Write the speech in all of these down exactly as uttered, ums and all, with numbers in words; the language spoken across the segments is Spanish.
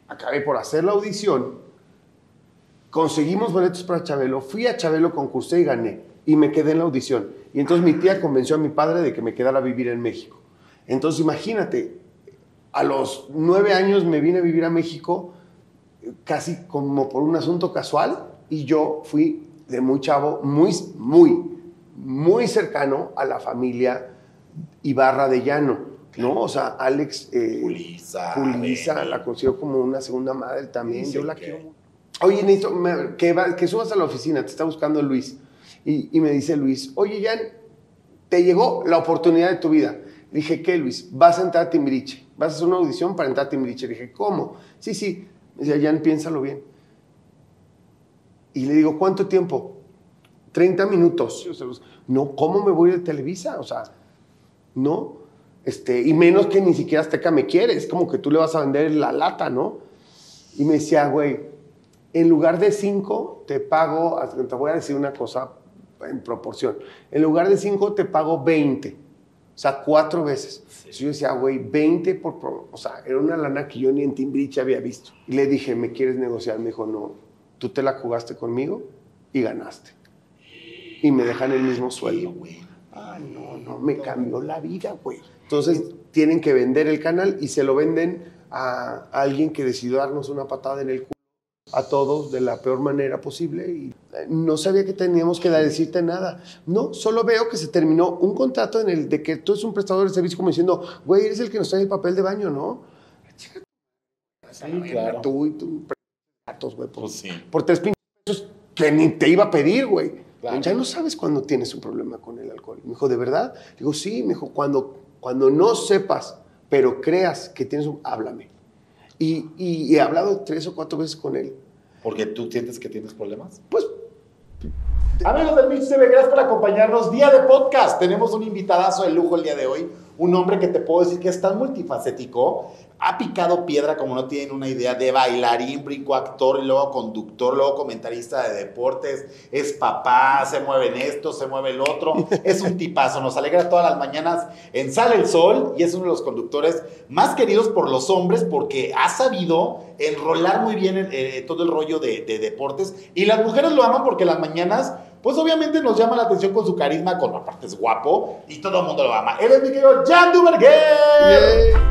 acabé por hacer la audición, conseguimos boletos para Chabelo, fui a Chabelo, concursé y gané, y me quedé en la audición. Y entonces mi tía convenció a mi padre de que me quedara a vivir en México. Entonces imagínate, a los nueve años me vine a vivir a México, casi como por un asunto casual, y yo fui de muy chavo, muy, muy, muy cercano a la familia Ibarra de Llano, ¿no? O sea, Alex eh, Julissa, Julissa la considero como una segunda madre también, sí, yo la que... quiero mucho. Oye, necesito me, que, va, que subas a la oficina, te está buscando Luis. Y, y me dice Luis, oye, Jan, te llegó la oportunidad de tu vida. Le dije, ¿qué, Luis? Vas a entrar a Timbiriche, vas a hacer una audición para entrar a Timbiriche. Le dije, ¿cómo? Sí, sí. Me decía, Jan, piénsalo bien. Y le digo, ¿cuánto tiempo? treinta minutos. No, ¿cómo me voy de Televisa? O sea, no. Este, y menos que ni siquiera Azteca me quiere. Es como que tú le vas a vender la lata, ¿no? Y me decía, güey, en lugar de cinco, te pago, te voy a decir una cosa en proporción. En lugar de cinco, te pago veinte. O sea, cuatro veces. Sí. Entonces yo decía, güey, veinte por... Pro... O sea, era una lana que yo ni en Timbiriche había visto. Y le dije, ¿me quieres negociar? Me dijo, no, tú te la jugaste conmigo y ganaste. Y me dejan el mismo sueldo. Ah, no, no, me cambió la vida, güey. Entonces tienen que vender el canal y se lo venden a, a alguien que decidió darnos una patada en el culo a todos de la peor manera posible. Y no sabía que teníamos que decirte nada. No, solo veo que se terminó un contrato en el de que tú eres un prestador de servicio, como diciendo, güey, eres el que nos trae el papel de baño, ¿no? Sí, claro. Tú y tú, gatos, güey, por, pues sí. por tres pinches pesos que ni te iba a pedir, güey. Claro. Ya no sabes cuando tienes un problema con el alcohol. Me dijo, ¿de verdad? Digo, sí, me dijo, cuando, cuando no sepas, pero creas que tienes un... Háblame. Y, y, y he hablado tres o cuatro veces con él. ¿Porque tú sientes que tienes problemas? Pues... Amigos del Mitch T V, gracias por acompañarnos. Día de podcast. Tenemos un invitadazo de lujo el día de hoy. Un hombre que te puedo decir que es tan multifacético. Ha picado piedra como no tienen una idea, de bailarín, brinco, actor, y luego conductor, luego comentarista de deportes. Es papá, se mueve en esto, se mueve el otro. Es un tipazo. Nos alegra todas las mañanas en Sale el Sol y es uno de los conductores más queridos por los hombres porque ha sabido enrolar muy bien el, eh, todo el rollo de, de deportes. Y las mujeres lo aman porque las mañanas... pues obviamente nos llama la atención con su carisma, con aparte es guapo y todo el mundo lo ama. Él es mi querido Jan Duverger. Yeah.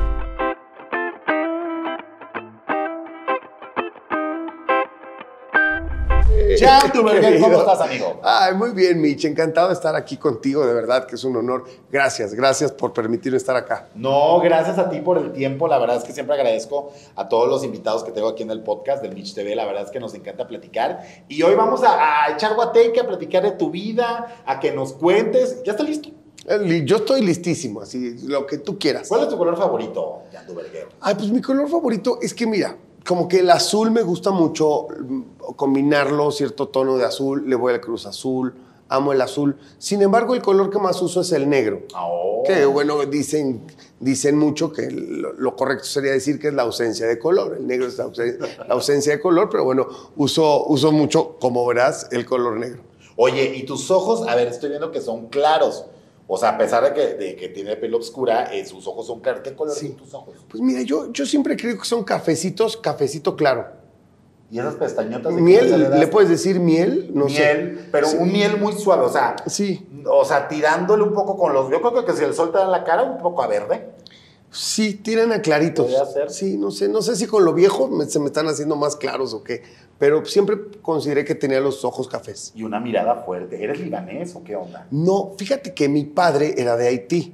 Jan Duverger, ¿cómo estás, amigo? Ay, muy bien, Mitch. Encantado de estar aquí contigo, de verdad que es un honor. Gracias, gracias por permitirme estar acá. No, gracias a ti por el tiempo. La verdad es que siempre agradezco a todos los invitados que tengo aquí en el podcast del Mitch T V. La verdad es que nos encanta platicar. Y hoy vamos a, a echar guateque, a platicar de tu vida, a que nos cuentes. ¿Ya está listo? Yo estoy listísimo, así, lo que tú quieras. ¿Cuál es tu color favorito, Jan Duverger? Ay, pues mi color favorito es que, mira, como que el azul me gusta mucho combinarlo, cierto tono de azul, le voy al Cruz Azul, amo el azul. Sin embargo, el color que más uso es el negro. Oh. Que, bueno, dicen, dicen mucho que lo, lo correcto sería decir que es la ausencia de color. El negro es la ausencia, la ausencia de color, pero bueno, uso, uso mucho, como verás, el color negro. Oye, ¿y tus ojos? A ver, estoy viendo que son claros. O sea, a pesar de que, de que tiene pelo oscura, eh, sus ojos son claros. ¿Qué color sí. son tus ojos? Pues mira, yo, yo siempre creo que son cafecitos, cafecito claro. ¿Y esas pestañotas? De ¿Miel? ¿Le, ¿Le puedes decir miel? No miel, sé. pero sí. un miel muy suave, o sea... Sí. O sea, tirándole un poco con los... Yo creo que si el sol te da en la cara, un poco a verde. Sí, tiran a claritos. ¿Podría ser? Sí, no sé. No sé si con lo viejo me, se me están haciendo más claros o qué. Pero siempre consideré que tenía los ojos cafés. Y una mirada fuerte. ¿Eres libanés o qué onda? No, fíjate que mi padre era de Haití.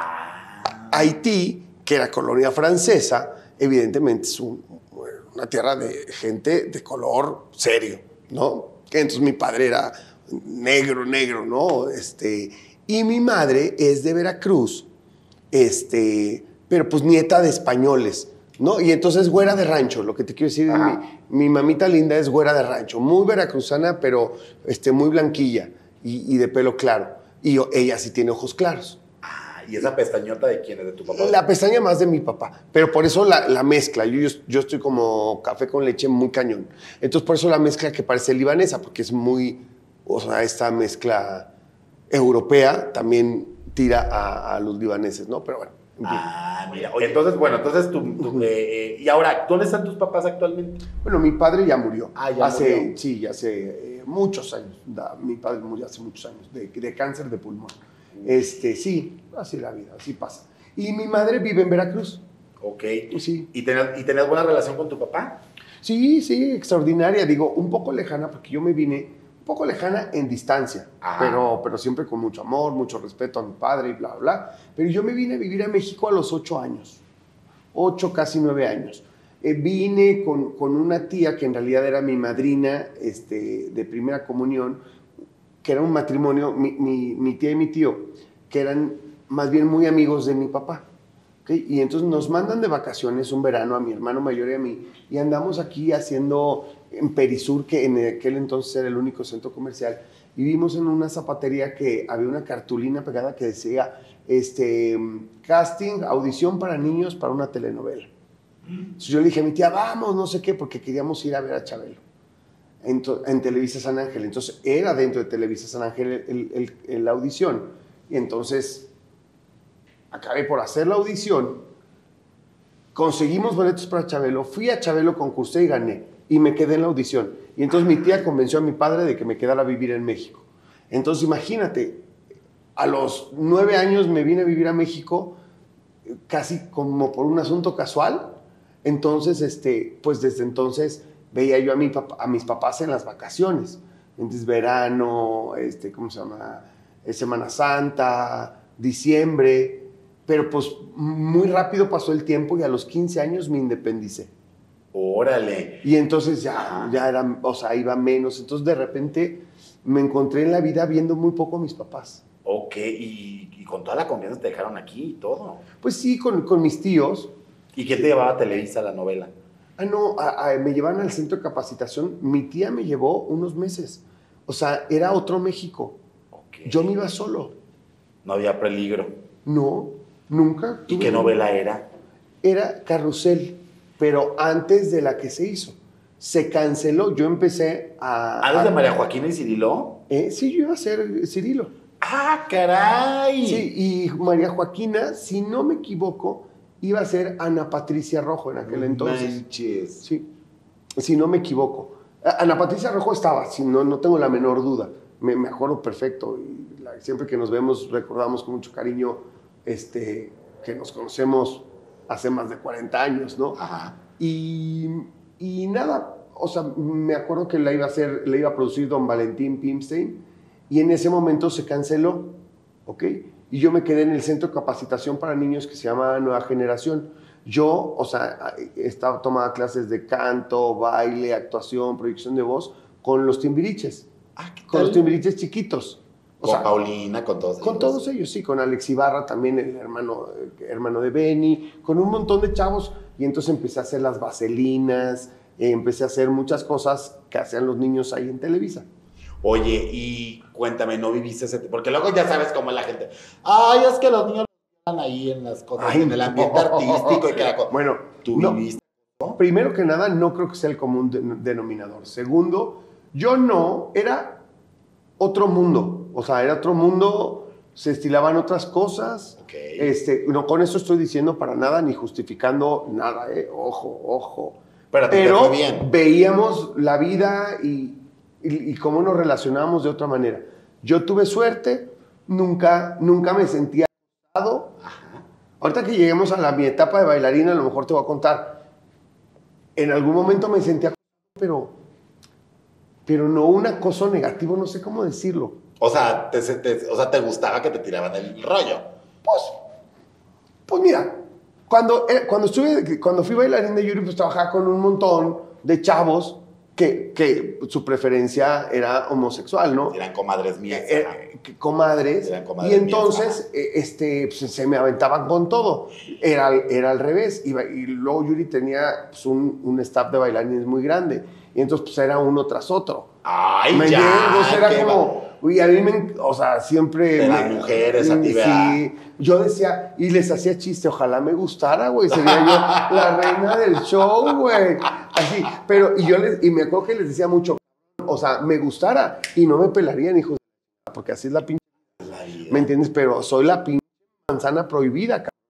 Ah. Haití, que era colonia francesa, evidentemente es un, una tierra de gente de color serio, ¿no? Entonces mi padre era negro, negro, ¿no? Este, y mi madre es de Veracruz, este, pero pues nieta de españoles, ¿no? Y entonces güera de rancho, lo que te quiero decir, mi, mi mamita linda es güera de rancho, muy veracruzana, pero este, muy blanquilla y, y de pelo claro. Y ella sí tiene ojos claros. ¿Y esa pestañota de quién es? ¿De tu papá? La pestaña más de mi papá, pero por eso la, la mezcla. Yo, yo, yo estoy como café con leche muy cañón. Entonces por eso la mezcla que parece libanesa, porque es muy, o sea, esta mezcla europea también tira a, a los libaneses, ¿no? Pero bueno. Ah, mira. Oye, entonces, bueno, entonces tú, tú eh, eh, y ahora, ¿dónde están tus papás actualmente? Bueno, mi padre ya murió. Ah, ya hace, murió. Sí, hace eh, muchos años. Da, mi padre murió hace muchos años de, de cáncer de pulmón. Este, sí, así la vida, así pasa. Y mi madre vive en Veracruz. Ok. Sí. ¿Y tenías, ¿Y tenías buena relación con tu papá? Sí, sí, extraordinaria. Digo, un poco lejana, porque yo me vine un poco lejana en distancia, pero, pero siempre con mucho amor, mucho respeto a mi padre y bla, bla. Pero yo me vine a vivir a México a los ocho años, ocho, casi nueve años. Eh, vine con, con una tía que en realidad era mi madrina este, de primera comunión, que era un matrimonio, mi, mi, mi tía y mi tío, que eran más bien muy amigos de mi papá. ¿Okay? Y entonces nos mandan de vacaciones un verano a mi hermano mayor y a mí, y andamos aquí haciendo en Perisur, que en aquel entonces era el único centro comercial, y vimos en una zapatería que había una cartulina pegada que decía este, casting, audición para niños para una telenovela. Entonces yo le dije a mi tía, vamos, no sé qué, porque queríamos ir a ver a Chabelo en, en Televisa San Ángel. Entonces era dentro de Televisa San Ángel el, el, el, la audición, y entonces acabé por hacer la audición, conseguimos boletos para Chabelo, fui a Chabelo, concursé y gané, y me quedé en la audición. Y entonces mi tía convenció a mi padre de que me quedara a vivir en México. Entonces imagínate, a los nueve años me vine a vivir a México, casi como por un asunto casual. Entonces, este, pues desde entonces veía yo a, mi papá, a mis papás en las vacaciones. Entonces verano, este, ¿cómo se llama? Semana Santa, diciembre. Pero pues muy rápido pasó el tiempo y a los quince años me independicé. Órale. Y entonces ya, ya era, o sea, iba menos. Entonces de repente me encontré en la vida viendo muy poco a mis papás. Ok, y, y con toda la confianza te dejaron aquí y todo. Pues sí, con, con mis tíos. ¿Y quién te llevaba a Televisa la novela? Ah, no, a, a, me llevaban al centro de capacitación. Mi tía me llevó unos meses. O sea, era otro México. Okay. Yo me iba solo. No había peligro. No, nunca. ¿Y qué novela era? Era Carrusel, pero antes de la que se hizo. Se canceló. Yo empecé a... ¿Ah, desde María Joaquina y Cirilo? Eh, sí, yo iba a ser Cirilo. ¡Ah, caray! Sí, y María Joaquina, si no me equivoco, iba a ser Ana Patricia Rojo en aquel entonces. Manches. Sí, si no me equivoco. Ana Patricia Rojo estaba, si no, no tengo la menor duda. Me, me acuerdo perfecto. Y la, siempre que nos vemos recordamos con mucho cariño este, que nos conocemos hace más de cuarenta años, ¿no? Ajá. Y, y nada, o sea, me acuerdo que la iba a hacer, la iba a producir don Valentín Pimstein, y en ese momento se canceló, ¿ok? Y yo me quedé en el centro de capacitación para niños que se llama Nueva Generación. Yo, o sea, estaba tomando clases de canto, baile, actuación, proyección de voz con los Timbiriches. Ah, ¿qué tal? Con los Timbiriches chiquitos. O con sea, Paulina, con todos Con ellos. todos ellos, sí. Con Alex Ibarra también, el hermano, hermano de Benny, con un montón de chavos. Y entonces empecé a hacer las vaselinas, eh, empecé a hacer muchas cosas que hacían los niños ahí en Televisa. Oye, y cuéntame, ¿no viviste ese...? Porque luego ya sabes cómo es la gente. Ay, es que los niños están ahí en las cosas, Ay, en el ambiente no. artístico y que la cosa... Bueno, ¿tú no, viviste? ¿No? Primero que nada, no creo que sea el común de, denominador. Segundo, yo no, era otro mundo. O sea, era otro mundo, se estilaban otras cosas. Okay. Este, no, con eso estoy diciendo para nada, ni justificando nada, ¿eh? Ojo, ojo. Pero, Pero bien. veíamos la vida y... Y, y cómo nos relacionamos de otra manera. Yo tuve suerte, nunca, nunca me sentía acosado. Ahorita que lleguemos a la, mi etapa de bailarina, a lo mejor te voy a contar. En algún momento me sentía acosado, pero, pero no un acoso negativo, no sé cómo decirlo. O sea, te, te, o sea, ¿te gustaba que te tiraban el rollo? Pues, pues mira, cuando, eh, cuando, estuve, cuando fui bailarín de Yuri, pues trabajaba con un montón de chavos Que, que su preferencia era homosexual, ¿no? Eran comadres mías. Eh, eh, comadres. Eran comadres y entonces, mías, eh, este, pues, se me aventaban con todo. Era, era al revés. Y, y luego Yuri tenía pues, un, un staff de bailarines muy grande. Y entonces, pues, era uno tras otro. ¡Ay, ¿Me ya! Entonces, era como... Uy, a mí me... O sea, siempre... De me, las mujeres, a ti, sí. Yo decía... Y les hacía chiste. Ojalá me gustara, güey. Sería yo la reina del show, güey. Así. Pero... Y yo les... Y me acuerdo que les decía mucho... O sea, me gustara. Y no me pelarían, hijos de... Porque así es la pinche... La vida. ¿Me entiendes? Pero soy la pinche manzana prohibida, cabrón. Sí, sí.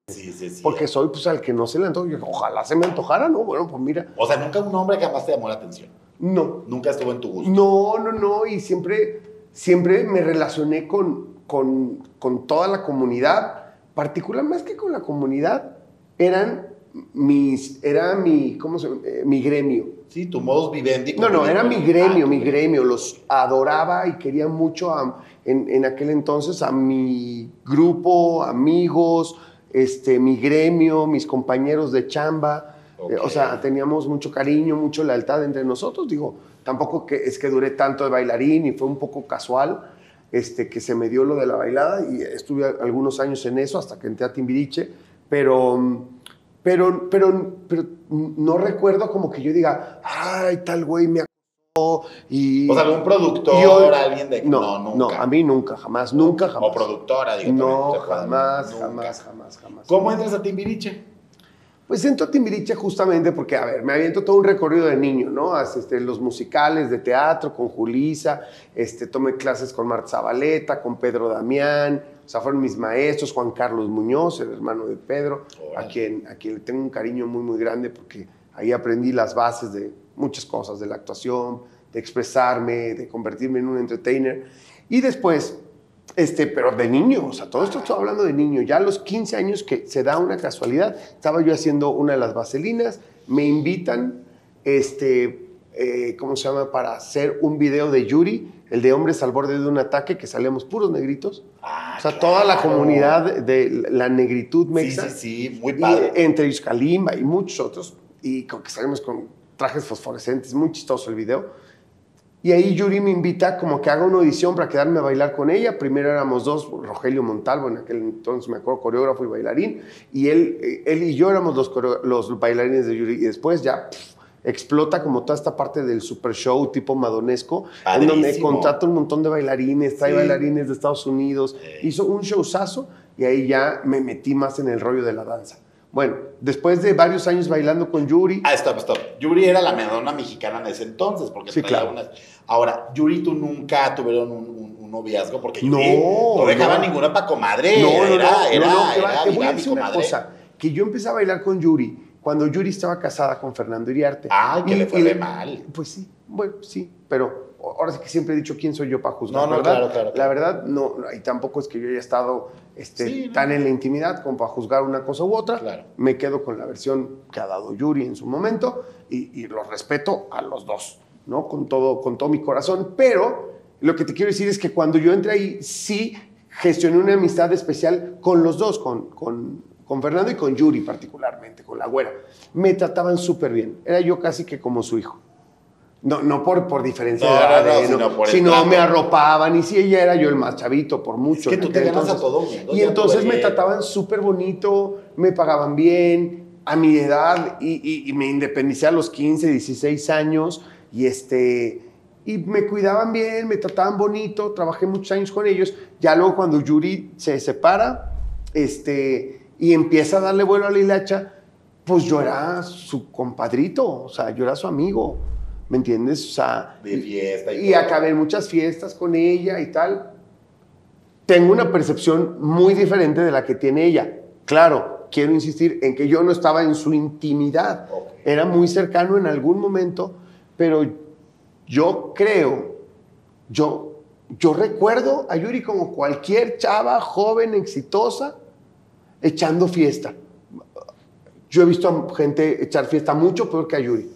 sí, sí. Porque soy pues al que no se le antoja. Yo, ojalá se me antojara, ¿no? Bueno, pues mira. O sea, nunca un hombre que jamás te llamó la atención. No. Nunca estuvo en tu gusto. No, no, no. Y siempre, siempre me relacioné con, con, con toda la comunidad. Particular, más que con la comunidad, eran mis, era mi, ¿cómo se llama? Eh, mi gremio. Sí, tu modus vivendi. No, no, era mi gremio, ah, mi gremio. Los adoraba y quería mucho a, en, en aquel entonces a mi grupo, amigos, este, mi gremio, mis compañeros de chamba. Okay. Eh, o sea, teníamos mucho cariño, mucha lealtad entre nosotros. Digo, tampoco que, es que duré tanto de bailarín y fue un poco casual este, que se me dio lo de la bailada y estuve algunos años en eso hasta que entré a Timbiriche, pero... Pero, pero, pero no recuerdo como que yo diga, ay, tal güey me acosó y... O sea, algún productor, yo, alguien de... No, no, nunca. No, a mí nunca, jamás, nunca, jamás. O productora, digo. No, también, jamás, nunca. jamás, jamás, jamás. ¿Cómo entras a Timbiriche? Pues entro a Timbiriche justamente porque, a ver, me aviento todo un recorrido de niño, ¿no? Este, los musicales de teatro con Julisa, este, tomé clases con Marta Zabaleta, con Pedro Damián, o sea, fueron mis maestros, Juan Carlos Muñoz, el hermano de Pedro, a quien, a quien le tengo un cariño muy, muy grande porque ahí aprendí las bases de muchas cosas, de la actuación, de expresarme, de convertirme en un entertainer. Y después, este, pero de niño, o sea, todo esto estoy hablando de niño, ya a los quince años que se da una casualidad, estaba yo haciendo una de las vaselinas, me invitan, este, eh, ¿cómo se llama?, para hacer un video de Yuri, el de Hombres al borde de un ataque, que salíamos puros negritos. Ah, o sea, claro. Toda la comunidad de la negritud mexa. Sí, sí, sí, muy padre. Y, entre Yuskalimba y muchos otros, y con que salimos con trajes fosforescentes, muy chistoso el video. Y ahí Yuri me invita como que haga una audición para quedarme a bailar con ella. Primero éramos dos, Rogelio Montalvo, en aquel entonces me acuerdo, coreógrafo y bailarín, y él, él y yo éramos los, los bailarines de Yuri. Y después ya... Pff, explota como toda esta parte del super show tipo madonesco, Padrísimo. En donde contrata un montón de bailarines, trae sí. bailarines de Estados Unidos, sí. hizo un showzazo y ahí ya me metí más en el rollo de la danza. Bueno, después de varios años bailando con Yuri... Ah, stop, stop. Yuri era la Madonna mexicana en ese entonces, porque sí, traía claro. unas... Ahora, Yuri, tú nunca tuvieron un, un, un noviazgo, porque Yuri no, no dejaba no. ninguna pa' comadre. No, no, era, no, era, no, no, era, te voy era a decir una cosa, que yo empecé a bailar con Yuri cuando Yuri estaba casada con Fernando Iriarte. Ay, que y, le fue y, de mal. Pues sí, bueno, sí, pero ahora sí que siempre he dicho quién soy yo para juzgar, no, no, ¿verdad? Claro, claro, claro. La verdad, no, y tampoco es que yo haya estado este, sí, tan no. en la intimidad como para juzgar una cosa u otra. Claro. Me quedo con la versión que ha dado Yuri en su momento y, y los respeto a los dos, ¿no? Con todo, con todo mi corazón, pero lo que te quiero decir es que cuando yo entré ahí, sí gestioné una amistad especial con los dos, con... con con Fernando y con Yuri particularmente, con la güera. Me trataban súper bien. Era yo casi que como su hijo. No, no por, por diferencia no, de edad, no, no, no, sino, por sino me arropaban. Y si ella era yo el más chavito, por mucho. Es que tú te ganas a todo mundo. Y entonces me trataban súper bonito, me pagaban bien, a mi edad, y, y, y me independicé a los quince, dieciséis años, y este... Y me cuidaban bien, me trataban bonito, trabajé muchos años con ellos. Ya luego cuando Yuri se separa, este... y empieza a darle vuelo a la hilacha, pues yo era su compadrito, o sea, yo era su amigo, ¿me entiendes? O sea, de fiesta y, y acabé en muchas fiestas con ella y tal. Tengo una percepción muy diferente de la que tiene ella. Claro, quiero insistir en que yo no estaba en su intimidad, okay. Era muy cercano en algún momento, pero yo creo, yo, yo recuerdo a Yuri como cualquier chava joven, exitosa, echando fiesta. Yo he visto a gente echar fiesta mucho peor que a Yuri.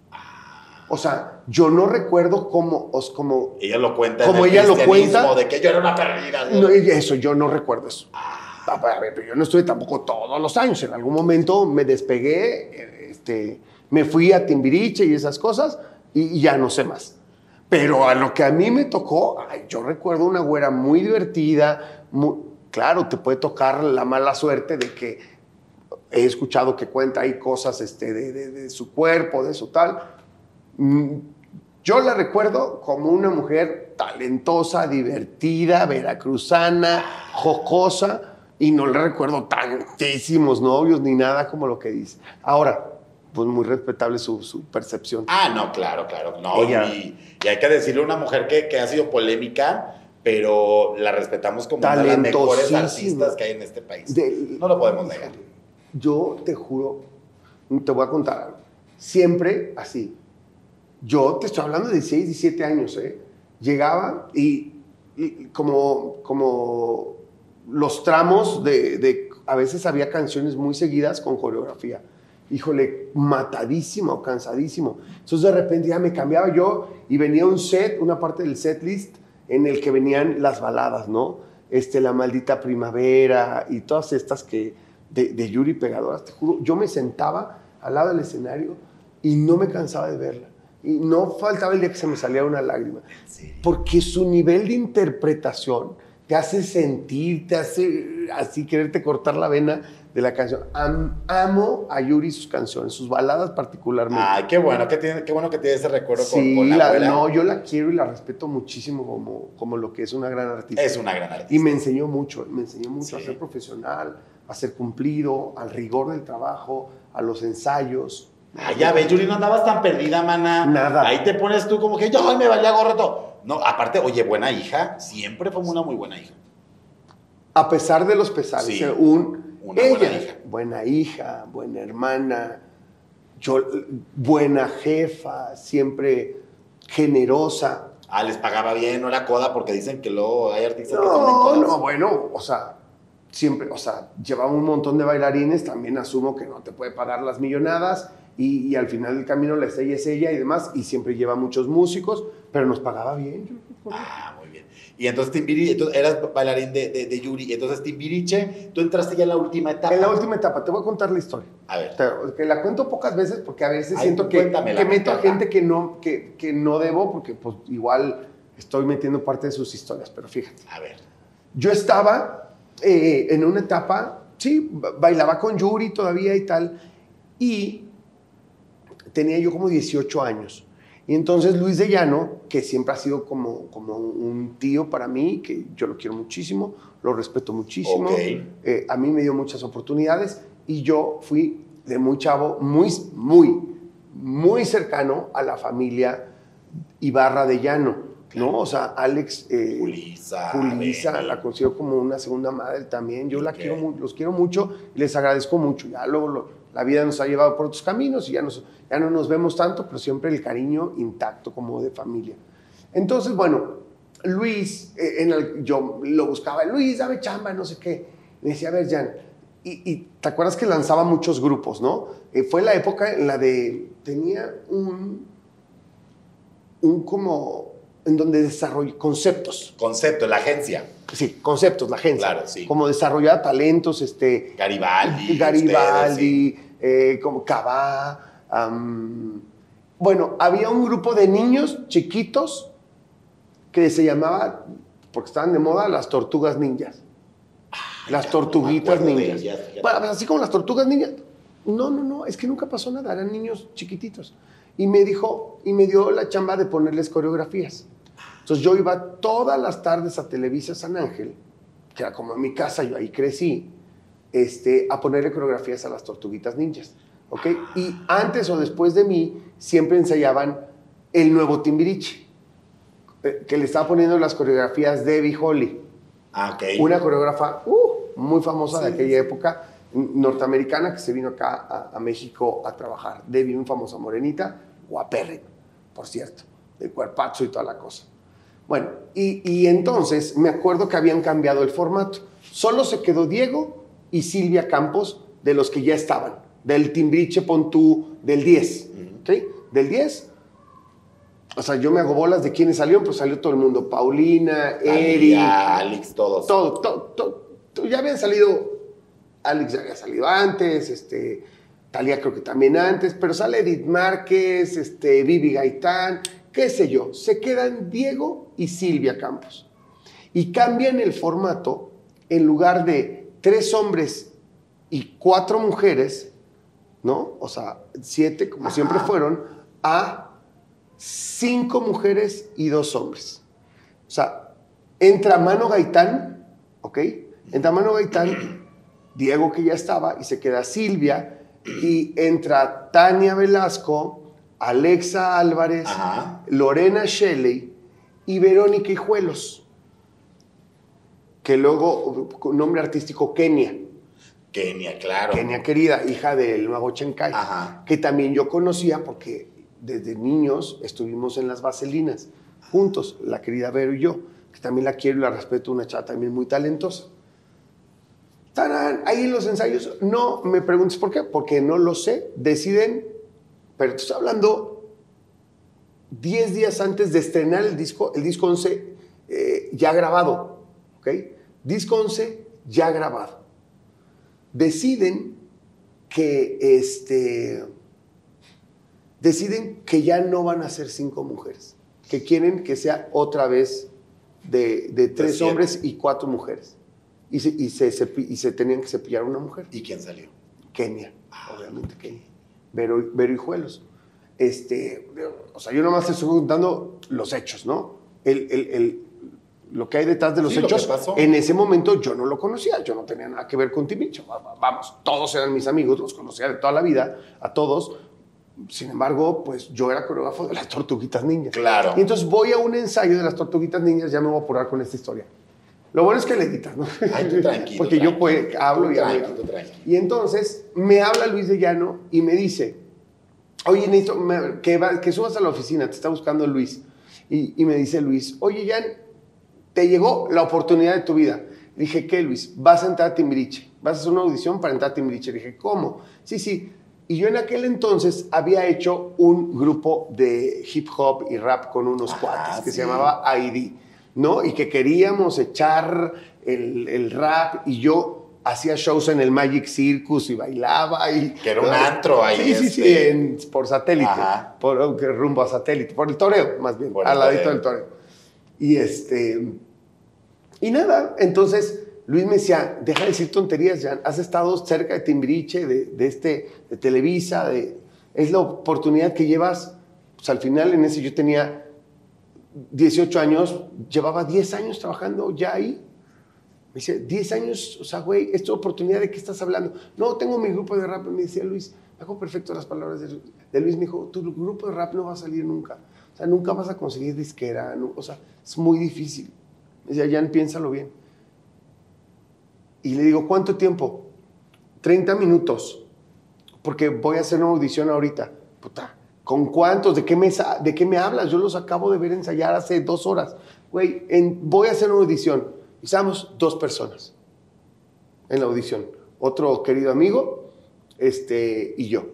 O sea, yo no recuerdo cómo... cómo ella lo cuenta como en el ella lo cuenta, de que yo era una perdida. No, eso, yo no recuerdo eso. Ah. A ver, pero yo no estuve tampoco todos los años. En algún momento me despegué, este, me fui a Timbiriche y esas cosas, y, y ya no sé más. Pero a lo que a mí me tocó, ay, yo recuerdo una güera muy divertida, muy... Claro, te puede tocar la mala suerte de que he escuchado que cuenta ahí cosas este, de, de, de su cuerpo, de su tal. Yo la recuerdo como una mujer talentosa, divertida, veracruzana, jocosa, y no le recuerdo tantísimos novios ni nada como lo que dice. Ahora, pues muy respetable su, su percepción. Ah, no, claro, claro. No, Ella, y, y hay que decirle a una mujer que, que ha sido polémica, pero la respetamos como una de las mejores artistas que hay en este país. De, no lo podemos negar. yo te juro, te voy a contar algo. Siempre así. Yo te estoy hablando de dieciséis, diecisiete años, ¿eh? Llegaba y, y como, como los tramos de, de... A veces había canciones muy seguidas con coreografía. Híjole, matadísimo o cansadísimo. Entonces de repente ya me cambiaba yo y venía un set, una parte del set list en el que venían las baladas, ¿no? Este, La Maldita Primavera y todas estas que de, de Yuri pegadoras, te juro. Yo me sentaba al lado del escenario y no me cansaba de verla. Y no faltaba el día que se me salía una lágrima. Sí. Porque su nivel de interpretación te hace sentir, te hace así quererte cortar la vena de la canción. Am, amo a Yuri y sus canciones, sus baladas particularmente. Ay, qué bueno, que tiene, qué bueno que tiene ese recuerdo Sí, con, con la, la, abuela. no, yo la quiero y la respeto muchísimo como, como lo que es una gran artista. Es una gran artista. Y me enseñó mucho, me enseñó mucho Sí. a ser profesional, a ser cumplido, al rigor del trabajo, a los ensayos. Ah, ya ves, Yuri, no andabas tan perdida, mana. Nada. Ahí te pones tú como que yo, ay, me valía gorro todo. No, aparte, oye, buena hija. Siempre fue una muy buena hija. A pesar de los pesares, Sí. un, Una ella, buena hija. buena hija, buena hermana, yo, buena jefa, siempre generosa. Ah, les pagaba bien, no era coda, porque dicen que luego hay artistas que son bien No, codas. no, bueno, o sea, siempre, o sea, llevaba un montón de bailarines, también asumo que no te puede pagar las millonadas y, y al final del camino la estrella es ella y demás, y siempre lleva muchos músicos, pero nos pagaba bien. Yo, Ah, muy bien. Y entonces Timbiriche, entonces eras bailarín de, de, de Yuri, y entonces Timbiriche, tú entraste ya en la última etapa. En la última etapa, te voy a contar la historia. A ver. Te- que la cuento pocas veces porque a veces Ay, siento que, cuéntamela, que meto a cuéntamela. gente que no, que, que no debo porque pues igual estoy metiendo parte de sus historias, pero fíjate. A ver. Yo estaba eh, en una etapa, sí, ba- bailaba con Yuri todavía y tal, y tenía yo como dieciocho años. Y entonces Luis de Llano, que siempre ha sido como, como un tío para mí, que yo lo quiero muchísimo, lo respeto muchísimo, Ok. eh, a mí me dio muchas oportunidades y yo fui de muy chavo, muy, muy, muy cercano a la familia Ibarra de Llano, ¿no? O sea, Alex... eh, Julisa. Julisa, Benny. la considero como una segunda madre también. Yo la Ok. quiero, mu- los quiero mucho y les agradezco mucho. Ya luego lo- la vida nos ha llevado por otros caminos y ya, nos, ya no nos vemos tanto, pero siempre el cariño intacto como de familia. Entonces, bueno, Luis, eh, en el- yo lo buscaba, Luis, dame chamba, no sé qué. Me decía, a ver, Jan, y, y te acuerdas que lanzaba muchos grupos, ¿no? Eh, fue la época en la de, tenía un, un como, en donde desarrollé conceptos. Concepto, la agencia. Sí, conceptos, la agencia. Claro, sí. Como desarrollaba talentos, este... Garibaldi. Garibaldi, ustedes, eh, como Cabá. am, bueno, había un grupo de niños chiquitos que se llamaba, porque estaban de moda, las tortugas ninjas. Las ya, tortuguitas no me acuerdo de ninjas. ellas, fíjate. Bueno, pues así como las tortugas ninjas. No, no, no, es que nunca pasó nada, eran niños chiquititos. Y me dijo, y me dio la chamba de ponerles coreografías. Entonces yo iba todas las tardes a Televisa San Ángel, que era como mi casa, yo ahí crecí, este, a ponerle coreografías a las tortuguitas ninjas, ¿ok? Y antes o después de mí, siempre ensayaban el nuevo Timbiriche, eh, que le estaba poniendo las coreografías Debbie Holly, Ah, ok. una coreógrafa uh, muy famosa de Sí, aquella sí. época, n- norteamericana, que se vino acá a, a México a trabajar. Debbie, muy famosa morenita, guapérrima, por cierto, de cuerpazo y toda la cosa. Bueno, y, y entonces me acuerdo que habían cambiado el formato. Solo se quedó Diego y Silvia Campos de los que ya estaban, del Timbiriche Pontú del diez, ¿ok? Del diez. O sea, yo me hago bolas de quiénes salieron, pues salió todo el mundo. Paulina, Eric, Talía, Alex, todos. todo, todo, todo, todo. Ya habían salido, Alex ya había salido antes, este, Talía creo que también antes, pero sale Edith Márquez, este, Vivi Gaitán, qué sé yo. Se quedan Diego y Silvia Campos. Y cambian el formato, en lugar de tres hombres y cuatro mujeres, ¿no? O sea, siete, como Ajá. siempre fueron, a cinco mujeres y dos hombres. O sea, entra Mano Gaitán, ¿ok? Entra Mano Gaitán, Diego que ya estaba, y se queda Silvia, y entra Tania Velasco, Alexa Álvarez, Ajá. Lorena Shelley y Verónica Hijuelos, que luego, con nombre artístico, Kenia. Kenia, claro. Kenia querida, hija del mago Chenkai, Ajá. que también yo conocía porque desde niños estuvimos en las vaselinas juntos, la querida Vero y yo, que también la quiero y la respeto, una chava también muy talentosa. ¡Tarán! Ahí en los ensayos, no me preguntes por qué, porque no lo sé, deciden, pero te estoy hablando diez días antes de estrenar el disco, el disco once eh, ya grabado, ¿ok? Disco once ya grabado. Deciden que este, deciden que ya no van a ser cinco mujeres, que quieren que sea otra vez de, de tres hombres y cuatro mujeres. Y se, y, se, se, y se tenían que cepillar una mujer. ¿Y quién salió? Kenia, ah, obviamente Kenia. Vero, Vero Hijuelos. Este, o sea, yo nomás te estoy contando los hechos, ¿no? El, el, el, lo que hay detrás de los sí, hechos. En ese momento yo no lo conocía, yo no tenía nada que ver con Timbiriche. Vamos, todos eran mis amigos, los conocía de toda la vida, a todos. Sin embargo, pues yo era coreógrafo de las Tortuguitas Ninjas. Claro. Y entonces voy a un ensayo de las Tortuguitas Ninjas, ya me voy a apurar con esta historia. Lo bueno es que le editas, ¿no? Ay, tú tranquilo. Porque tranquilo, yo pues, hablo y hablo. Tranquilo, tranquilo. Y entonces me habla Luis de Llano y me dice, oye, necesito me, que, va, que subas a la oficina, te está buscando Luis. Y, y me dice Luis, oye, Jan, te llegó la oportunidad de tu vida. Le dije, ¿qué, Luis? Vas a entrar a Timbiriche. Vas a hacer una audición para entrar a Timbiriche. Le dije, ¿cómo? Sí, sí. Y yo en aquel entonces había hecho un grupo de hip hop y rap con unos ah, cuates que sí. se llamaba I D, ¿no? Y que queríamos echar el, el rap y yo hacía shows en el Magic Circus y bailaba. Y, que era un antro ahí. Sí, sí, este. sí, en, por satélite, por, rumbo a satélite, por el toreo más bien, al ladito del toreo. Y este, y nada, entonces Luis me decía, deja de decir tonterías, Jan, has estado cerca de Timbiriche, de, de, este, de Televisa, de, es la oportunidad que llevas, pues al final en ese yo tenía dieciocho años, llevaba diez años trabajando ya ahí. Me dice, diez años, o sea, güey, esta oportunidad, ¿de qué estás hablando? No, tengo mi grupo de rap. Me decía Luis, me hago perfecto las palabras de, de Luis, me dijo, tu grupo de rap no va a salir nunca. O sea, nunca vas a conseguir disquera, no, o sea, es muy difícil. Me decía, Jan, piénsalo bien. Y le digo, ¿cuánto tiempo? treinta minutos, porque voy a hacer una audición ahorita. Puta, ¿con cuántos? ¿De qué me, de qué me hablas? Yo los acabo de ver ensayar hace dos horas. Güey, en, voy a hacer una audición. Y estábamos dos personas en la audición. Otro querido amigo este, y yo.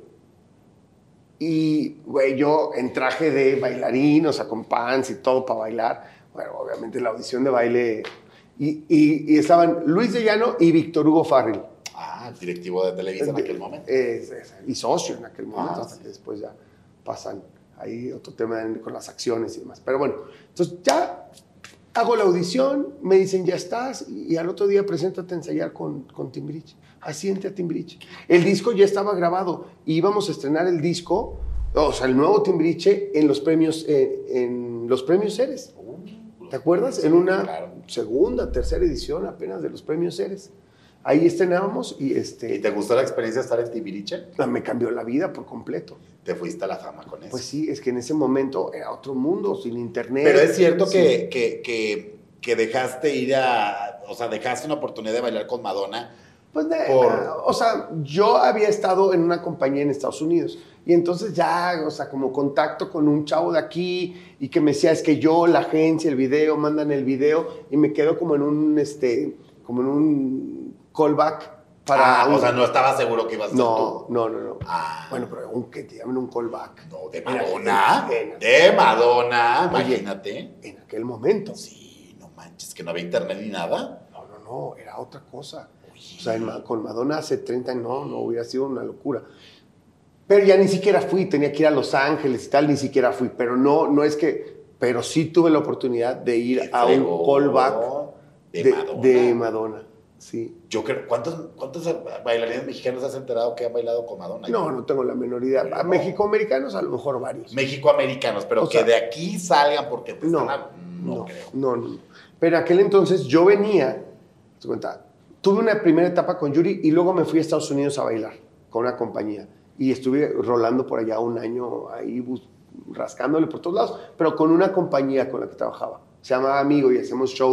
Y, güey, yo en traje de bailarín, o sea, con pants y todo para bailar. Bueno, obviamente la audición de baile... Y, y, y estaban Luis de Llano y Víctor Hugo Farrell. Ah, directivo de Televisa en aquel momento. Es, es, y socio en aquel momento, ah, hasta sí. que después ya pasan ahí otro tema con las acciones y demás. Pero bueno, entonces ya hago la audición, me dicen ya estás, y, y al otro día preséntate a ensayar con, con Timbiriche. Así entré a Timbiriche. El disco ya estaba grabado y íbamos a estrenar el disco, o sea, el nuevo Timbiriche en los premios, eh, en los premios Ceres. ¿Te acuerdas? Sí, en una claro. segunda, tercera edición apenas de los premios Ceres. Ahí estrenábamos y este... ¿Y te gustó la experiencia de estar en Timbiriche? Me cambió la vida por completo. Te fuiste a la fama con eso. Pues sí, es que en ese momento era otro mundo, sin internet. Pero es cierto sí. que, que, que, que dejaste ir a... O sea, dejaste una oportunidad de bailar con Madonna. Pues, de, por... o sea, yo había estado en una compañía en Estados Unidos y entonces ya, o sea, como contacto con un chavo de aquí y que me decía, es que yo, la agencia, el video, mandan el video y me quedo como en un, este, como en un callback para... Ah, un... o sea, no estaba seguro que ibas a ser No, tú. no, no, no. Ah. Bueno, pero un que te llamen un callback. No, de Madonna. De Madonna, imagínate. En aquel momento. Sí, no manches, que no había internet ni nada. No, no, no, era otra cosa. O sea, en, con Madonna hace treinta años, no, no hubiera sido una locura. Pero ya ni siquiera fui, tenía que ir a Los Ángeles y tal, ni siquiera fui. Pero no, no es que, pero sí tuve la oportunidad de ir a un callback de, de, Madonna. de Madonna. Sí. Yo creo, ¿cuántos, ¿cuántos bailarines mexicanos has enterado que han bailado con Madonna? No, no tengo la menor idea. No. México-americanos a lo mejor varios. México-americanos, pero o que sea, de aquí salgan porque te no, están a... no, no creo. No, no, no. Pero aquel entonces yo venía, te cuenta, tuve una primera etapa con Yuri y luego me fui a Estados Unidos a bailar con una compañía. Y estuve rolando por allá un año ahí, bus, rascándole por todos lados, pero con una compañía con la que trabajaba. Se llamaba Amigo y hacemos shows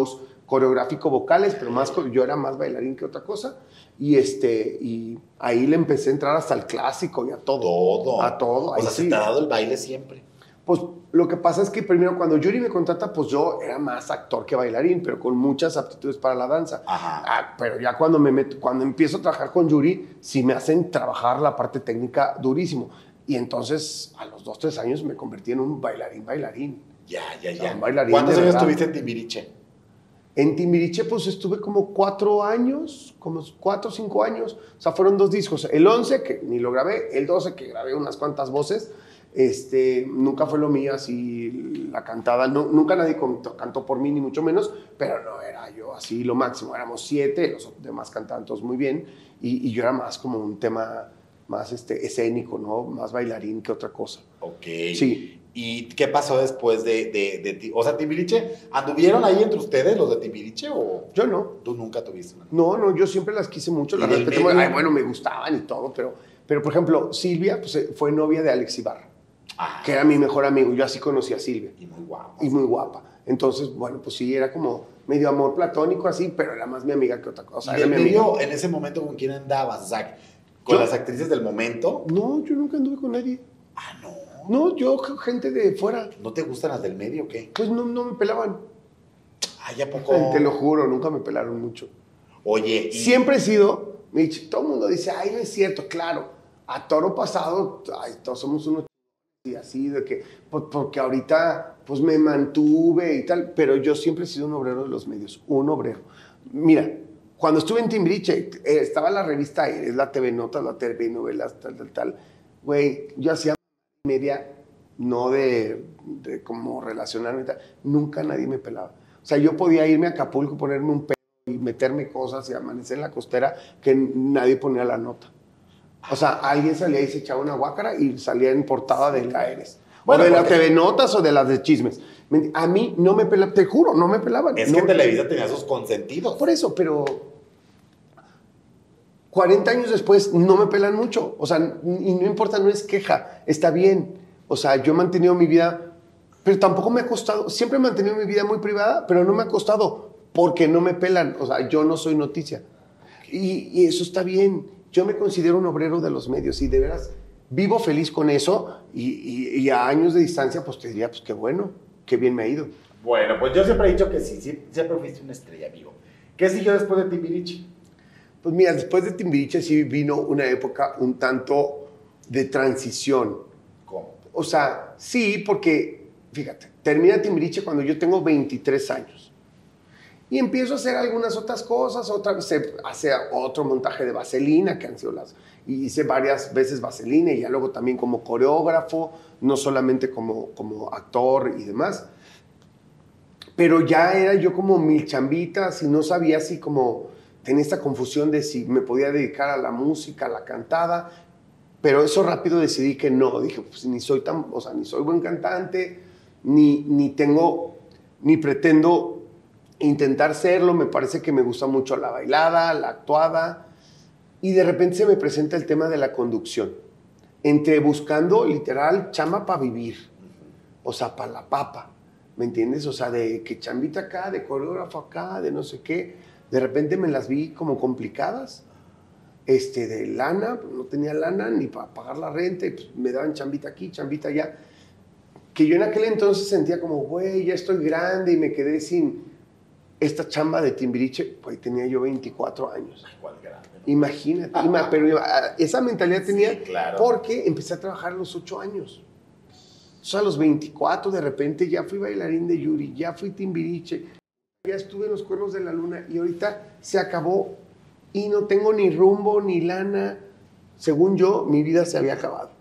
coreográfico vocales, pero más, yo era más bailarín que otra cosa. Y, este, y ahí le empecé a entrar hasta el clásico y a todo. Todo. A todo. O Ahí sea, sí. se te ha dado el baile siempre. Pues lo que pasa es que primero cuando Yuri me contrata, pues yo era más actor que bailarín, pero con muchas aptitudes para la danza. Ajá. Ah, pero ya cuando, me meto, cuando empiezo a trabajar con Yuri, sí me hacen trabajar la parte técnica durísimo. Y entonces a los dos, tres años me convertí en un bailarín, bailarín. Ya, ya, O sea, ya. un bailarín ¿Cuántos de años verdad. estuviste en Timbiriche? En Timbiriche, pues estuve como cuatro años, como cuatro o cinco años. O sea, fueron dos discos. El once, que ni lo grabé, el doce, que grabé unas cuantas voces. Este, nunca fue lo mío así la cantada. No, nunca nadie cantó por mí, ni mucho menos, pero no era yo así lo máximo. Éramos siete, los demás cantaban todos muy bien. Y, y yo era más como un tema más este, escénico, ¿no? Más bailarín que otra cosa. Ok. Sí. ¿Y qué pasó después de, de, de, de o sea, Timbiriche? ¿Anduvieron ahí entre ustedes los de Timbiriche o Yo no. tú nunca tuviste una? No, no, yo siempre las quise mucho, las ¿Y del respeté. medio? Ay, bueno, me gustaban y todo, pero, pero por ejemplo, Silvia pues, fue novia de Alex Ibarra, Ah, que era mi mejor amigo. Yo así conocí a Silvia. y muy guapo. Y muy guapa. Entonces, bueno, pues sí, era como medio amor platónico así, pero era más mi amiga que otra cosa. ¿Y Era del mi amiga. medio, en ese momento, con quién andabas? O sea, ¿con ¿Yo? las actrices del momento? No, yo nunca anduve con nadie. Ah, no. No, yo, gente de fuera, ¿No te gustan las del medio o qué? pues no, no me pelaban. Ay, ¿a poco? Te lo juro, nunca me pelaron mucho. Oye, y... Siempre he sido, Mitch, todo el mundo dice, ay, no es cierto, claro, a toro pasado, ay, todos somos unos y así, de que, pues, porque ahorita, pues me mantuve y tal, pero yo siempre he sido un obrero de los medios, un obrero. Mira, cuando estuve en Timbiriche, eh, estaba la revista Aires, la T V Notas, la T V Novelas, tal, tal, tal, güey, yo hacía media, no de, de como relacionarme y tal, nunca nadie me pelaba. O sea, yo podía irme a Acapulco, ponerme un pedo y meterme cosas y amanecer en la costera que nadie ponía la nota. O sea, alguien salía y se echaba una guácara y salía en portada del Aires. Bueno, o de la porque- T V Notas o de las de chismes. A mí no me pelaban, te juro, no me pelaban. Es no, que Televisa tenía sus consentidos. Por eso, pero cuarenta años después no me pelan mucho. O sea, y no importa, no es queja, está bien. O sea, yo he mantenido mi vida, pero tampoco me ha costado. Siempre he mantenido mi vida muy privada, pero no me ha costado porque no me pelan. O sea, yo no soy noticia. Y, y eso está bien. Yo me considero un obrero de los medios y de veras vivo feliz con eso. Y, y, y a años de distancia, pues te diría, pues qué bueno, qué bien me ha ido. Bueno, pues yo siempre he dicho que sí, sí, siempre fuiste una estrella, amigo. ¿Qué siguió después de Timbiriche? Pues mira, después de Timbiriche sí vino una época un tanto de transición. ¿Cómo? O sea, sí, porque, fíjate, termina Timbiriche cuando yo tengo veintitrés años. Y empiezo a hacer algunas otras cosas, otra vez se hace otro montaje de Vaselina, que han sido las... Y hice varias veces Vaselina y ya luego también como coreógrafo, no solamente como, como actor y demás. Pero ya era yo como mil chambitas y no sabía así como... Tenía esta confusión de si me podía dedicar a la música, a la cantada, pero eso rápido decidí que no. Dije, pues ni soy tan, o sea, ni soy buen cantante, ni, ni tengo, ni pretendo intentar serlo. Me parece que me gusta mucho la bailada, la actuada, y de repente se me presenta el tema de la conducción. Entre buscando, literal, chamba para vivir, o sea, para la papa, ¿me entiendes? O sea, de que chambita acá, de coreógrafo acá, de no sé qué. De repente me las vi como complicadas, este, de lana, no tenía lana ni para pagar la renta, y pues me daban chambita aquí, chambita allá, que yo en aquel entonces sentía como, güey, ya estoy grande y me quedé sin esta chamba de Timbiriche, pues tenía yo veinticuatro años. Igual grande, ¿no? Imagínate, ima- pero esa mentalidad tenía Sí, claro. porque empecé a trabajar a los ocho años. O sea, a los veinticuatro de repente ya fui bailarín de Yuri, ya fui Timbiriche, ya estuve en los Cuernos de la Luna y ahorita se acabó y no tengo ni rumbo ni lana. Según yo, mi vida se había acabado.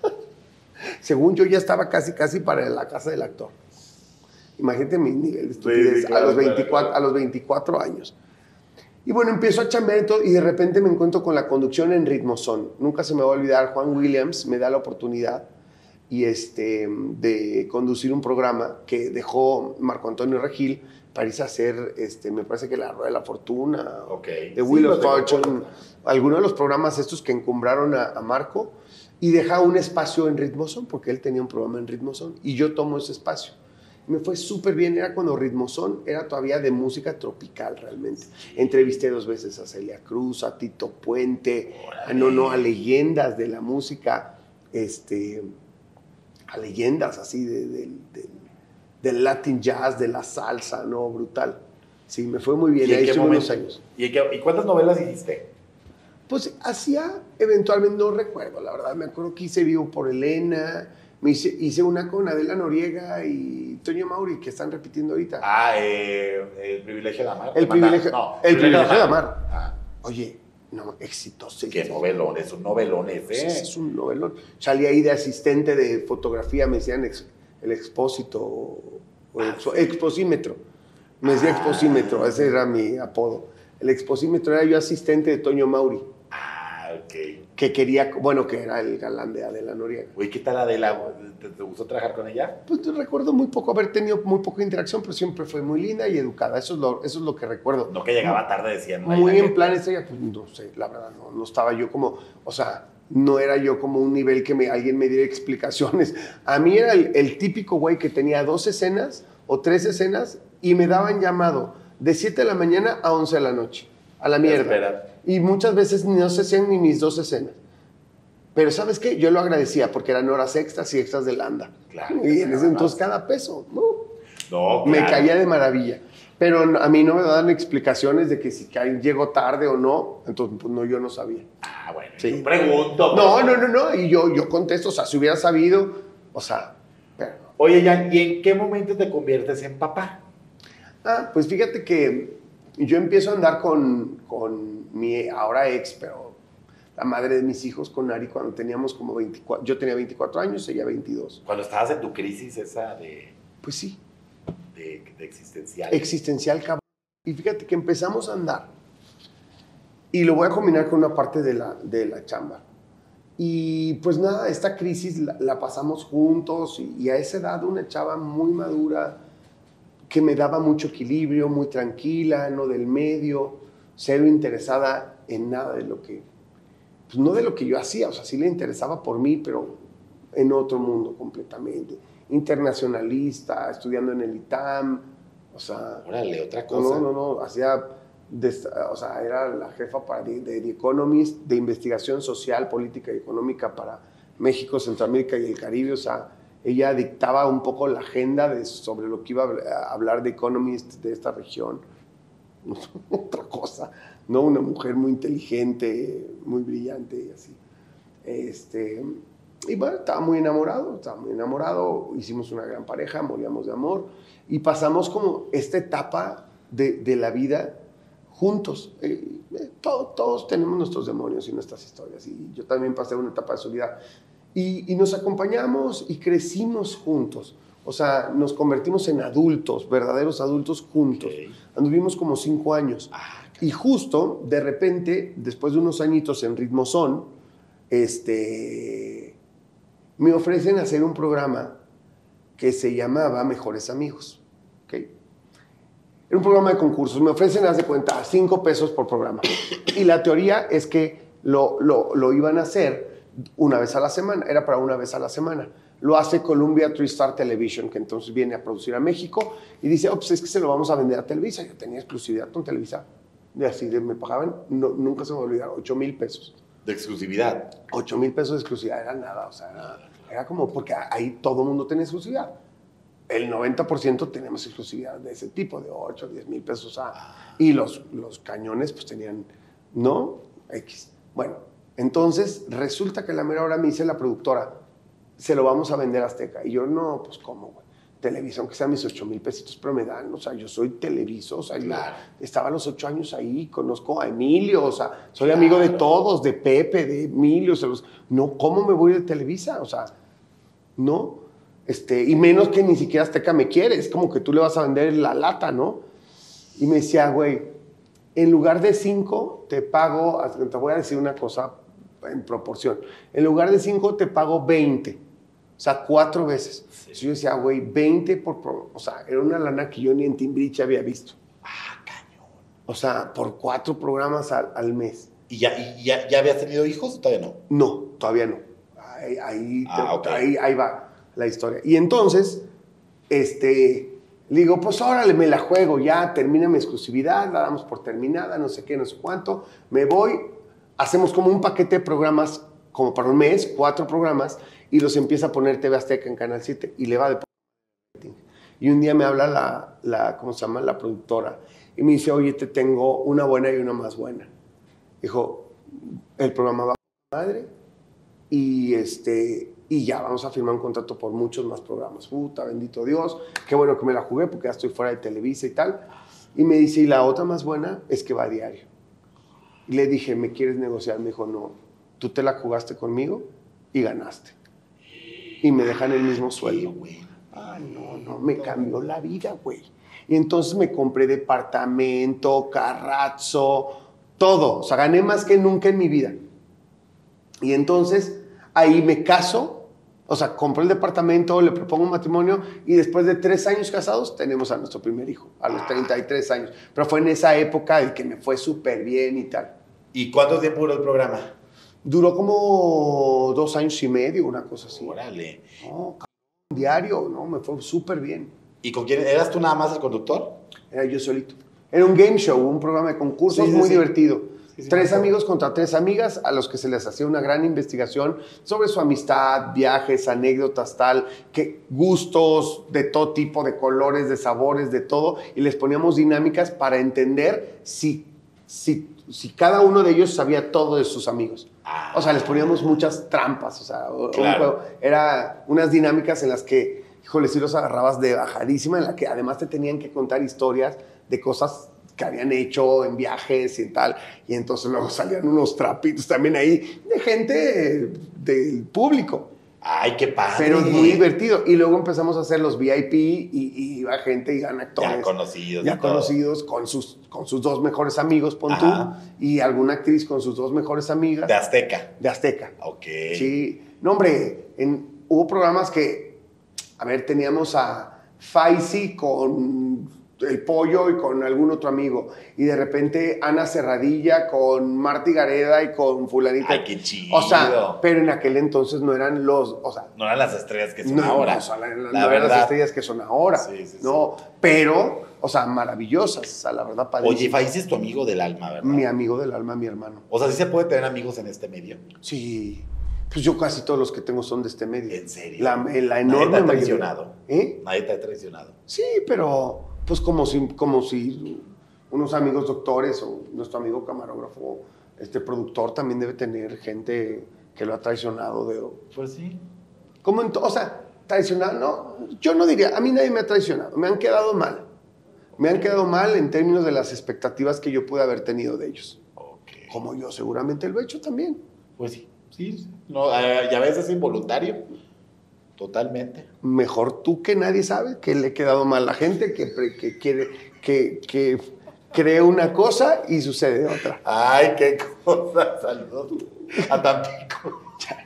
Según yo, ya estaba casi, casi para la casa del actor. Imagínate mi nivel de estupidez Sí, claro, a, los claro, veinticuatro, claro. a los veinticuatro años. Y bueno, empiezo a chambear y todo, y de repente me encuentro con la conducción en Ritmozón. Nunca se me va a olvidar, Juan Williams me da la oportunidad y este, de conducir un programa que dejó Marco Antonio Regil para irse a hacer, este, me parece que La Rueda de la Fortuna, Ok. The Sí, Wheel los of de Fortune, Concord. algunos de los programas estos que encumbraron a, a Marco, y deja un espacio en Ritmozón, porque él tenía un programa en Ritmozón, y yo tomo ese espacio. Me fue súper bien, era cuando Ritmozón era todavía de música tropical realmente. Entrevisté dos veces a Celia Cruz, a Tito Puente, a, no, no, a leyendas de la música, este, a leyendas así de, de, de, del Latin jazz, de la salsa, ¿no? Brutal. Sí, me fue muy bien, ¿Y en ahí qué estuve unos momento? años. ¿Y, en qué- y cuántas novelas hiciste? Pues hacía, eventualmente, no recuerdo, la verdad, me acuerdo que hice Vivo por Elena, me hice, hice una con Adela Noriega y Toño Mauri, que están repitiendo ahorita. Ah, eh, El privilegio de amar. el de mandar. privilegio, No, el privilegio de amar. Ah, Oye, no, exitoso. qué novelón, es un novelón ese. Sí, es un novelón. Salí ahí de asistente de fotografía, me decían ex- el expósito, o el Ah, expo- sí. exposímetro. Me decía Ah. exposímetro, ese era mi apodo. El exposímetro era yo asistente de Toño Mauri, Ah, ok. que quería, bueno, que era el galán de Adela Noriega. Oye, ¿qué tal Adela? ¿Te, te gustó trabajar con ella? Pues yo recuerdo muy poco, haber tenido muy poca interacción, pero siempre fue muy linda y educada. Eso es lo, eso es lo que recuerdo. No que llegaba tarde, decían. Muy en plan estrella, pues no sé, la verdad, no, no estaba yo como, o sea, no era yo como un nivel que me, alguien me diera explicaciones. A mí era el, el típico güey que tenía dos escenas o tres escenas y me daban llamado de siete de la mañana a once de la noche, a la mierda. Espera. Y muchas veces no se hacían ni mis dos escenas. Pero ¿sabes qué? Yo lo agradecía porque eran horas extras y extras de landa. Claro, Y en ese además. entonces cada peso, ¿no? No, Me claro. caía de maravilla. Pero a mí no me daban explicaciones de que si caí- llego tarde o no. Entonces, pues no, yo no sabía. Ah, bueno, Sí. yo pregunto. No, pero- no, no, no. Y yo, yo contesto, o sea, si hubiera sabido, o sea, pero no. Oye, Jan, ¿y en qué momento te conviertes en papá? Ah, pues fíjate que yo empiezo a andar con, con mi ahora ex, pero la madre de mis hijos, con Ari, cuando teníamos como veinticuatro, yo tenía veinticuatro años, ella veintidós. Cuando estabas en tu crisis esa de, Pues sí, de, de existencial. existencial, cabrón. Y fíjate que empezamos a andar. Y lo voy a combinar con una parte de la, de la chamba. Y pues nada, esta crisis la, la pasamos juntos y, y a esa edad una chava muy madura que me daba mucho equilibrio, muy tranquila, no del medio, cero interesada en nada de lo que, pues no de lo que yo hacía, o sea, sí le interesaba por mí, pero en otro mundo completamente. Internacionalista, estudiando en el ITAM, o sea... Órale, otra cosa. No, no, no, hacía, des- o sea, era la jefa para, de, de The Economist, de investigación social, política y económica para México, Centroamérica y el Caribe, o sea, ella dictaba un poco la agenda de, sobre lo que iba a hablar de Economist de esta región. Otra cosa, ¿no? Una mujer muy inteligente, muy brillante y así. Este, y bueno, estaba muy enamorado, estaba muy enamorado, hicimos una gran pareja, moríamos de amor y pasamos como esta etapa de, de la vida juntos. Eh, eh, todo- todos tenemos nuestros demonios y nuestras historias y yo también pasé una etapa de soledad. Y, y nos acompañamos y crecimos juntos. O sea, nos convertimos en adultos, verdaderos adultos juntos. Ok. Anduvimos como cinco años. Ah, Y justo, de repente, después de unos añitos en Ritmozón, este, me ofrecen hacer un programa que se llamaba Mejores Amigos. ¿Ok? Era un programa de concursos. Me ofrecen, haz de cuenta, cinco pesos por programa. Y la teoría es que lo, lo, lo iban a hacer una vez a la semana. Era para una vez a la semana. Lo hace Columbia TriStar Television, que entonces viene a producir a México y dice, oh, pues es que se lo vamos a vender a Televisa. Yo tenía exclusividad con Televisa. De así, de, me pagaban, no, nunca se me va a olvidar, ocho mil pesos. de exclusividad. ocho mil pesos de exclusividad era nada, o sea, era, era como, porque ahí todo el mundo tenía exclusividad. El noventa por ciento tenemos exclusividad de ese tipo, de ocho, diez mil pesos. Ah, y los, los cañones, pues tenían, ¿no? X. Bueno, entonces resulta que a la mera hora me dice la productora, se lo vamos a vender a Azteca. Y yo, no, pues cómo, güey. Televisa, aunque sean mis ocho mil pesitos, pero me dan, o sea, yo soy televiso, o sea, Claro. yo estaba a los ocho años ahí, conozco a Emilio, o sea, soy Claro. amigo de todos, de Pepe, de Emilio, o sea, los- no, ¿cómo me voy de Televisa? O sea, no, este, y menos que ni siquiera Azteca me quiere, es como que tú le vas a vender la lata, ¿no? Y me decía, güey, en lugar de cinco, te pago, te voy a decir una cosa en proporción, en lugar de cinco, te pago veinte. O sea, cuatro veces. Sí. Entonces yo decía, güey, veinte por... pro- O sea, era una lana que yo ni en Timbiriche había visto. Ah, cañón. O sea, por cuatro programas al, al mes. ¿Y ya, y ya, ya habías tenido hijos o todavía no? No, todavía no. Ahí, ahí, Ah, te- ok. ahí, ahí va la historia. Y entonces, este, le digo, pues órale, me la juego, ya termina mi exclusividad, la damos por terminada, no sé qué, no sé cuánto, me voy, hacemos como un paquete de programas, como para un mes, cuatro programas, y los empieza a poner T V Azteca en Canal siete, y le va de marketing. Y un día me habla la, la, ¿cómo se llama? La productora, y me dice, oye, te tengo una buena y una más buena. Dijo, el programa va a madre, y este... y ya, vamos a firmar un contrato por muchos más programas. Puta, bendito Dios, qué bueno que me la jugué porque ya estoy fuera de Televisa y tal. Y me dice, y la otra más buena es que va a diario. Y le dije, ¿me quieres negociar? Me dijo, no, tú te la jugaste conmigo y ganaste. Y me dejan el mismo sueldo. Ay, no, no, me cambió la vida, güey. Y entonces me compré departamento, carrazo, todo. O sea, gané más que nunca en mi vida. Y entonces ahí me caso. O sea, compré el departamento, le propongo un matrimonio y después de tres años casados tenemos a nuestro primer hijo, a los treinta y tres años. Pero fue en esa época el que me fue súper bien y tal. ¿Y cuánto tiempo duró el programa? Duró como dos años y medio, una cosa así. Órale. No, un diario, no, me fue súper bien. ¿Y con quién? ¿Eras tú nada más el conductor? Era yo solito. Era un game show, un programa de concursos sí, sí, muy sí. divertido. Sí, sí, tres me amigos contra tres amigas a los que se les hacía una gran investigación sobre su amistad, viajes, anécdotas, tal, que gustos de todo tipo, de colores, de sabores, de todo, y les poníamos dinámicas para entender si, si, si cada uno de ellos sabía todo de sus amigos. Ah. O sea, les poníamos muchas trampas, o sea, Claro. un juego. Era unas dinámicas en las que, híjole, sí los agarrabas de bajadísima, en la que además te tenían que contar historias de cosas que habían hecho en viajes y tal, y entonces luego salían unos trapitos también ahí de gente del público. Ay, qué padre. Pero es muy divertido. Y luego empezamos a hacer los V I P y, y iba gente y iban actores. Ya conocidos. Ya conocidos con sus, con sus dos mejores amigos, pon tú, Ajá. y alguna actriz con sus dos mejores amigas. De Azteca. De Azteca. Ok. Sí. No, hombre, en, hubo programas que, a ver, teníamos a Faisy con el Pollo y con algún otro amigo. Y de repente Ana Serradilla con Marty Gareda y con fulanita. Ay, qué chido. O sea, pero en aquel entonces no eran los, o sea, No eran las estrellas que son no, ahora. o sea, la, la, La no eran las verdad. estrellas que son ahora. Sí, sí, no, sí. pero, o sea, maravillosas, o sea, la verdad, padrísimas. Oye, Faisy es tu amigo del alma, ¿verdad? Mi amigo del alma, mi hermano. O sea, ¿sí se puede tener amigos en este medio? Sí, pues yo casi todos los que tengo son de este medio. ¿En serio? La, la Nadie te enorme ha mayoría. traicionado. ¿Eh? Nadie te ha traicionado. Sí, pero pues como si, como si unos amigos doctores o nuestro amigo camarógrafo, este productor también debe tener gente que lo ha traicionado. De, Pues sí. como en to- o sea, traicionado, no, yo no diría, a mí nadie me ha traicionado, me han quedado mal. Me han quedado mal en términos de las expectativas que yo pude haber tenido de ellos. Ok. Como yo seguramente lo he hecho también. Pues sí. Sí, sí. No, eh, y a veces es involuntario. Totalmente. Mejor tú que nadie sabe que le he quedado mal a la gente que, pre- que quiere, que, que cree una cosa y sucede otra. Ay, qué cosa. Saludos a Tampico.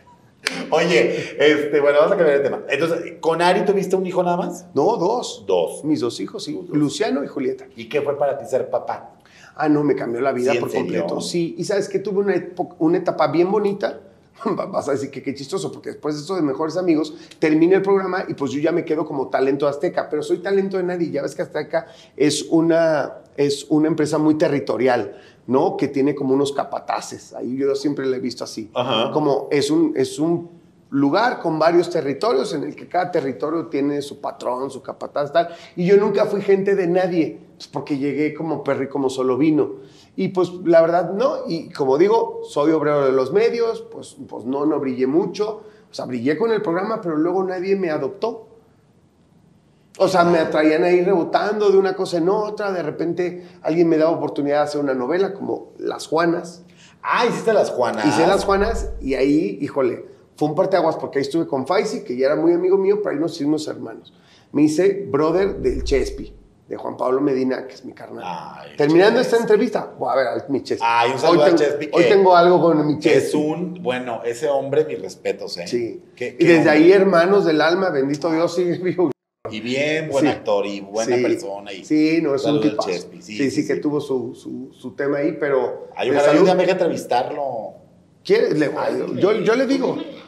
Oye, este, bueno, vamos a cambiar de tema. Entonces, ¿con Ari tuviste un hijo nada más? No, dos. Dos. Mis dos hijos, sí. Luciano y Julieta. ¿Y qué fue para ti ser papá? Ah, no, me cambió la vida ¿Sí, en por serio? completo. Sí, y sabes que tuve una, epo- una etapa bien bonita. Vas a decir que qué chistoso, porque después de esto de Mejores Amigos, termina el programa y pues yo ya me quedo como talento azteca, pero soy talento de nadie. Ya ves que Azteca es una, es una empresa muy territorial, ¿no? Que tiene como unos capataces. Ahí yo siempre la he visto así. Ajá. Como es un, es un lugar con varios territorios en el que cada territorio tiene su patrón, su capataz, tal. Y yo nunca fui gente de nadie, pues porque llegué como perri, como solo vino. Y pues la verdad no, y como digo, soy obrero de los medios, pues, pues no, no brillé mucho. O sea, brillé con el programa, pero luego nadie me adoptó. O sea, me traían ahí rebotando de una cosa en otra. De repente alguien me daba oportunidad de hacer una novela como Las Juanas. Ah, hiciste Las Juanas. Hice Las Juanas y ahí, híjole, fue un parteaguas porque ahí estuve con Faisy, que ya era muy amigo mío, pero ahí nos hicimos hermanos. Me hice brother del Chespi, de Juan Pablo Medina, que es mi carnal. Ay, Terminando Chespi. esta entrevista, voy a ver a mi Chespi. Ay, un saludo hoy al tengo, Chespi, Hoy que tengo algo con mi Chespi. Es un, bueno, ese hombre, mis respetos, ¿eh? Sí. ¿Qué- y qué desde hombre? ahí, hermanos del alma, bendito Dios, sigue vivo. Y bien, buen Sí. actor y buena Sí. persona. Y Sí, no, es un saludo al tipazo. Chespi, Sí, sí, sí, que tuvo su, su, su tema ahí, pero... Ay, de ojalá salud. un día me deje entrevistarlo. ¿Quiere? Le- Ay, yo, yo le digo,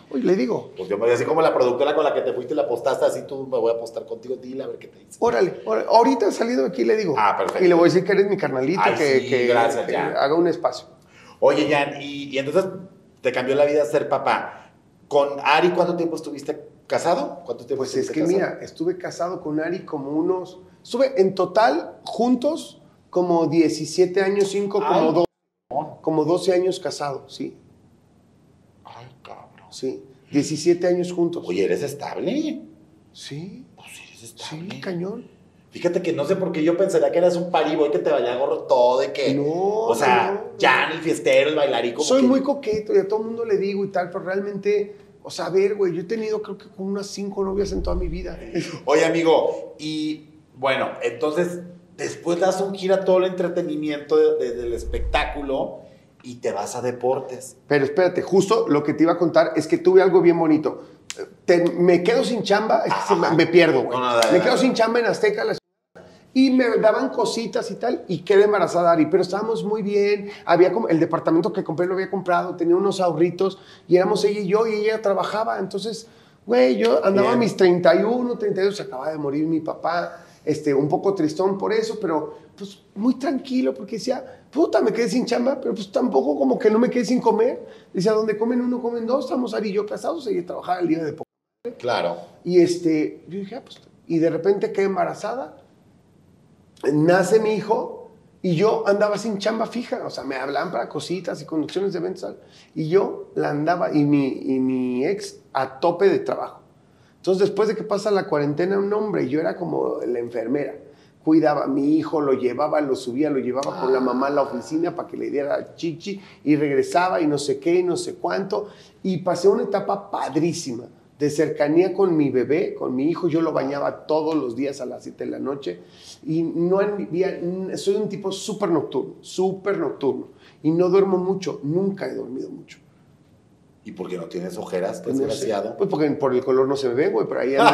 Oye, le digo. Pues yo me voy así como la productora con la que te fuiste y la apostaste, así tú me voy a apostar contigo, dile a ver qué te dice. Órale, órale. Ahorita he salido de aquí, le digo. Ah, perfecto. Y le voy a decir que eres mi carnalito, Ay, que, sí, que, gracias, que Jan. haga un espacio. Oye, Jan, y, y entonces te cambió la vida ser papá. ¿Con Ari cuánto tiempo estuviste casado? ¿Cuánto tiempo Pues es estuviste que casado? mira, estuve casado con Ari como unos... Estuve en total, juntos, como diecisiete años, cinco, como, Ay, do, no. como doce años casado, sí. Ay, cabrón. Sí, diecisiete años juntos. Oye, ¿eres estable? Sí, Pues sí, eres estable. sí, cañón. Fíjate que no sé por qué yo pensaría que eras un pariboy que te valía gorro todo y que... No, O sea, no. Jan, el fiestero, el bailarín, como Soy que- muy coqueto y a todo el mundo le digo y tal, pero realmente, o sea, a ver, güey, yo he tenido creo que como unas cinco novias en toda mi vida. Oye, amigo, y bueno, entonces después das un giro a todo el entretenimiento de- de- del espectáculo y te vas a deportes. Pero espérate, justo lo que te iba a contar es que tuve algo bien bonito. Te- me quedo sin chamba, es que se me, me pierdo, güey. No, no, dale, me dale. quedo sin chamba en Azteca, la y me daban cositas y tal, y quedé embarazada, Ari, pero estábamos muy bien, había como, el departamento que compré lo había comprado, tenía unos ahorritos, y éramos ella y yo, y ella trabajaba, entonces, güey, yo andaba Bien. a mis treinta y uno, treinta y dos, se acaba de morir mi papá, este, un poco tristón por eso, pero pues muy tranquilo, porque decía, puta, me quedé sin chamba, pero pues tampoco como que no me quedé sin comer, decía, donde comen uno, comen dos, estamos Ari y yo casados, ella trabajaba el día de poco. Claro. Y este, yo dije, ah, pues, y de repente quedé embarazada, nace mi hijo y yo andaba sin chamba fija, o sea, me hablaban para cositas y conducciones de eventos, y yo la andaba, y mi, y mi ex a tope de trabajo. Entonces, después de que pasa la cuarentena, un hombre, yo era como la enfermera, cuidaba a mi hijo, lo llevaba, lo subía, lo llevaba con la mamá a la oficina para que le diera chichi, y regresaba y no sé qué, y no sé cuánto, y pasé una etapa padrísima, de cercanía con mi bebé, con mi hijo. Yo lo bañaba todos los días a las siete de la noche y no había, soy un tipo súper nocturno, súper nocturno y no duermo mucho, nunca he dormido mucho. ¿Y por qué no tienes ojeras? Qué No sé. desgraciado. Pues porque por el color no se me ve, güey, pero ahí han de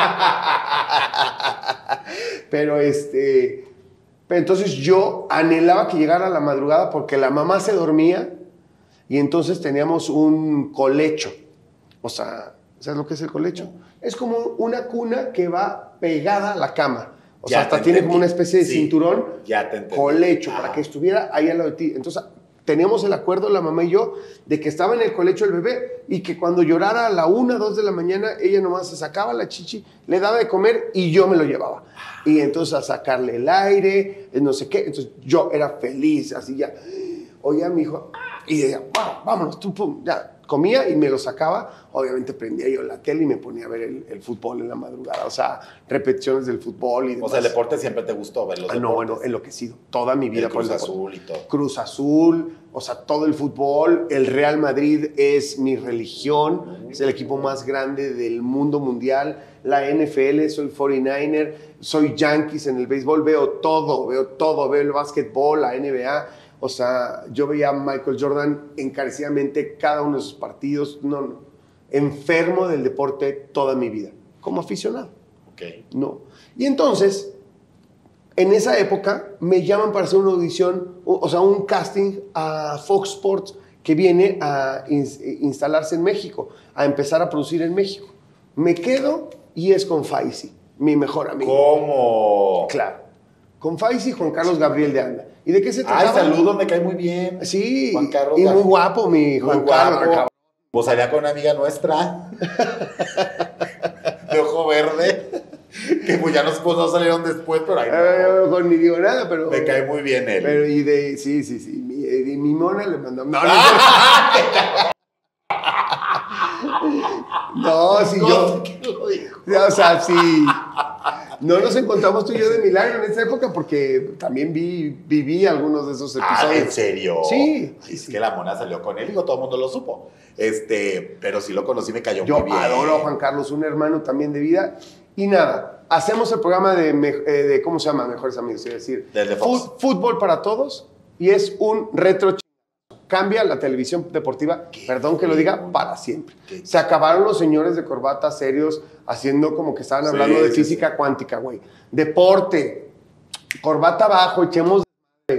estar. Pero este, pero entonces yo anhelaba que llegara la madrugada porque la mamá se dormía y entonces teníamos un colecho, o sea, ¿sabes lo que es el colecho? Es como una cuna que va pegada a la cama. O Ya sea, hasta te tiene entendí. como una especie de Sí, cinturón, ya te entendí. colecho, Ajá. para que estuviera ahí al lado de ti. Entonces, teníamos el acuerdo, la mamá y yo, de que estaba en el colecho el bebé y que cuando llorara a la una, dos de la mañana, ella nomás se sacaba la chichi, le daba de comer y yo me lo llevaba. Y entonces a sacarle el aire, no sé qué. Entonces yo era feliz, así ya. Oía a mi hijo, y ella, wow, vámonos, tú, pum, ya. Comía y me lo sacaba, obviamente prendía yo la tele y me ponía a ver el, el fútbol en la madrugada, o sea, repeticiones del fútbol y demás. O sea, el deporte siempre te gustó ver los Ah, deportes. no, bueno, enloquecido, toda mi vida El por el Cruz deporte. Azul y todo. Cruz Azul, o sea, todo el fútbol, el Real Madrid es mi religión, es el equipo más grande del mundo mundial, la N F L, soy cuarenta y nueve er, soy Yankees en el béisbol, veo todo, veo todo, veo el básquetbol, la N B A. O sea, yo veía a Michael Jordan encarecidamente cada uno de sus partidos. No, no. Enfermo del deporte toda mi vida, como aficionado. Ok. No. Y entonces, en esa época, me llaman para hacer una audición, o, o sea, un casting a Fox Sports que viene a ins- instalarse en México, a empezar a producir en México. Me quedo y es con Faisy, mi mejor amigo. ¿Cómo? Claro. Con Faisy y Juan Carlos Gabriel de Anda. ¿Y de qué se Ay, trataba? saludos, me cae muy bien. Sí, Juan Carlos y muy Gabriel. guapo mi Muy Juan guapo. Carlos. Pues salía con una amiga nuestra. De ojo verde. Que pues ya nos pues, no salieron después, pero ahí Eh, no. con ni digo nada, pero... Me cae muy bien él. Pero y de... Sí, sí, sí. Mi, de mi mona le mandó... No, no, no. No, si yo... ¿Qué lo dijo? O sea, sí. No nos encontramos tú y yo de milagro en esa época porque también vi, viví algunos de esos Ah, episodios. ¿en serio? Sí. Ay, es que la mona salió con él, digo, todo el mundo lo supo. Este, pero sí lo conocí, me cayó Yo muy bien. adoro a Juan Carlos, un hermano también de vida. Y nada, hacemos el programa de, me- eh, de ¿cómo se llama? Mejores Amigos, es decir, Desde Fox. fut- fútbol para todos. Y es un retro ch- Cambia la televisión deportiva, perdón que lo diga, para siempre. Qué Se acabaron los señores de corbata serios haciendo como que estaban hablando Sí, de sí, física cuántica, güey. Deporte, corbata abajo, echemos...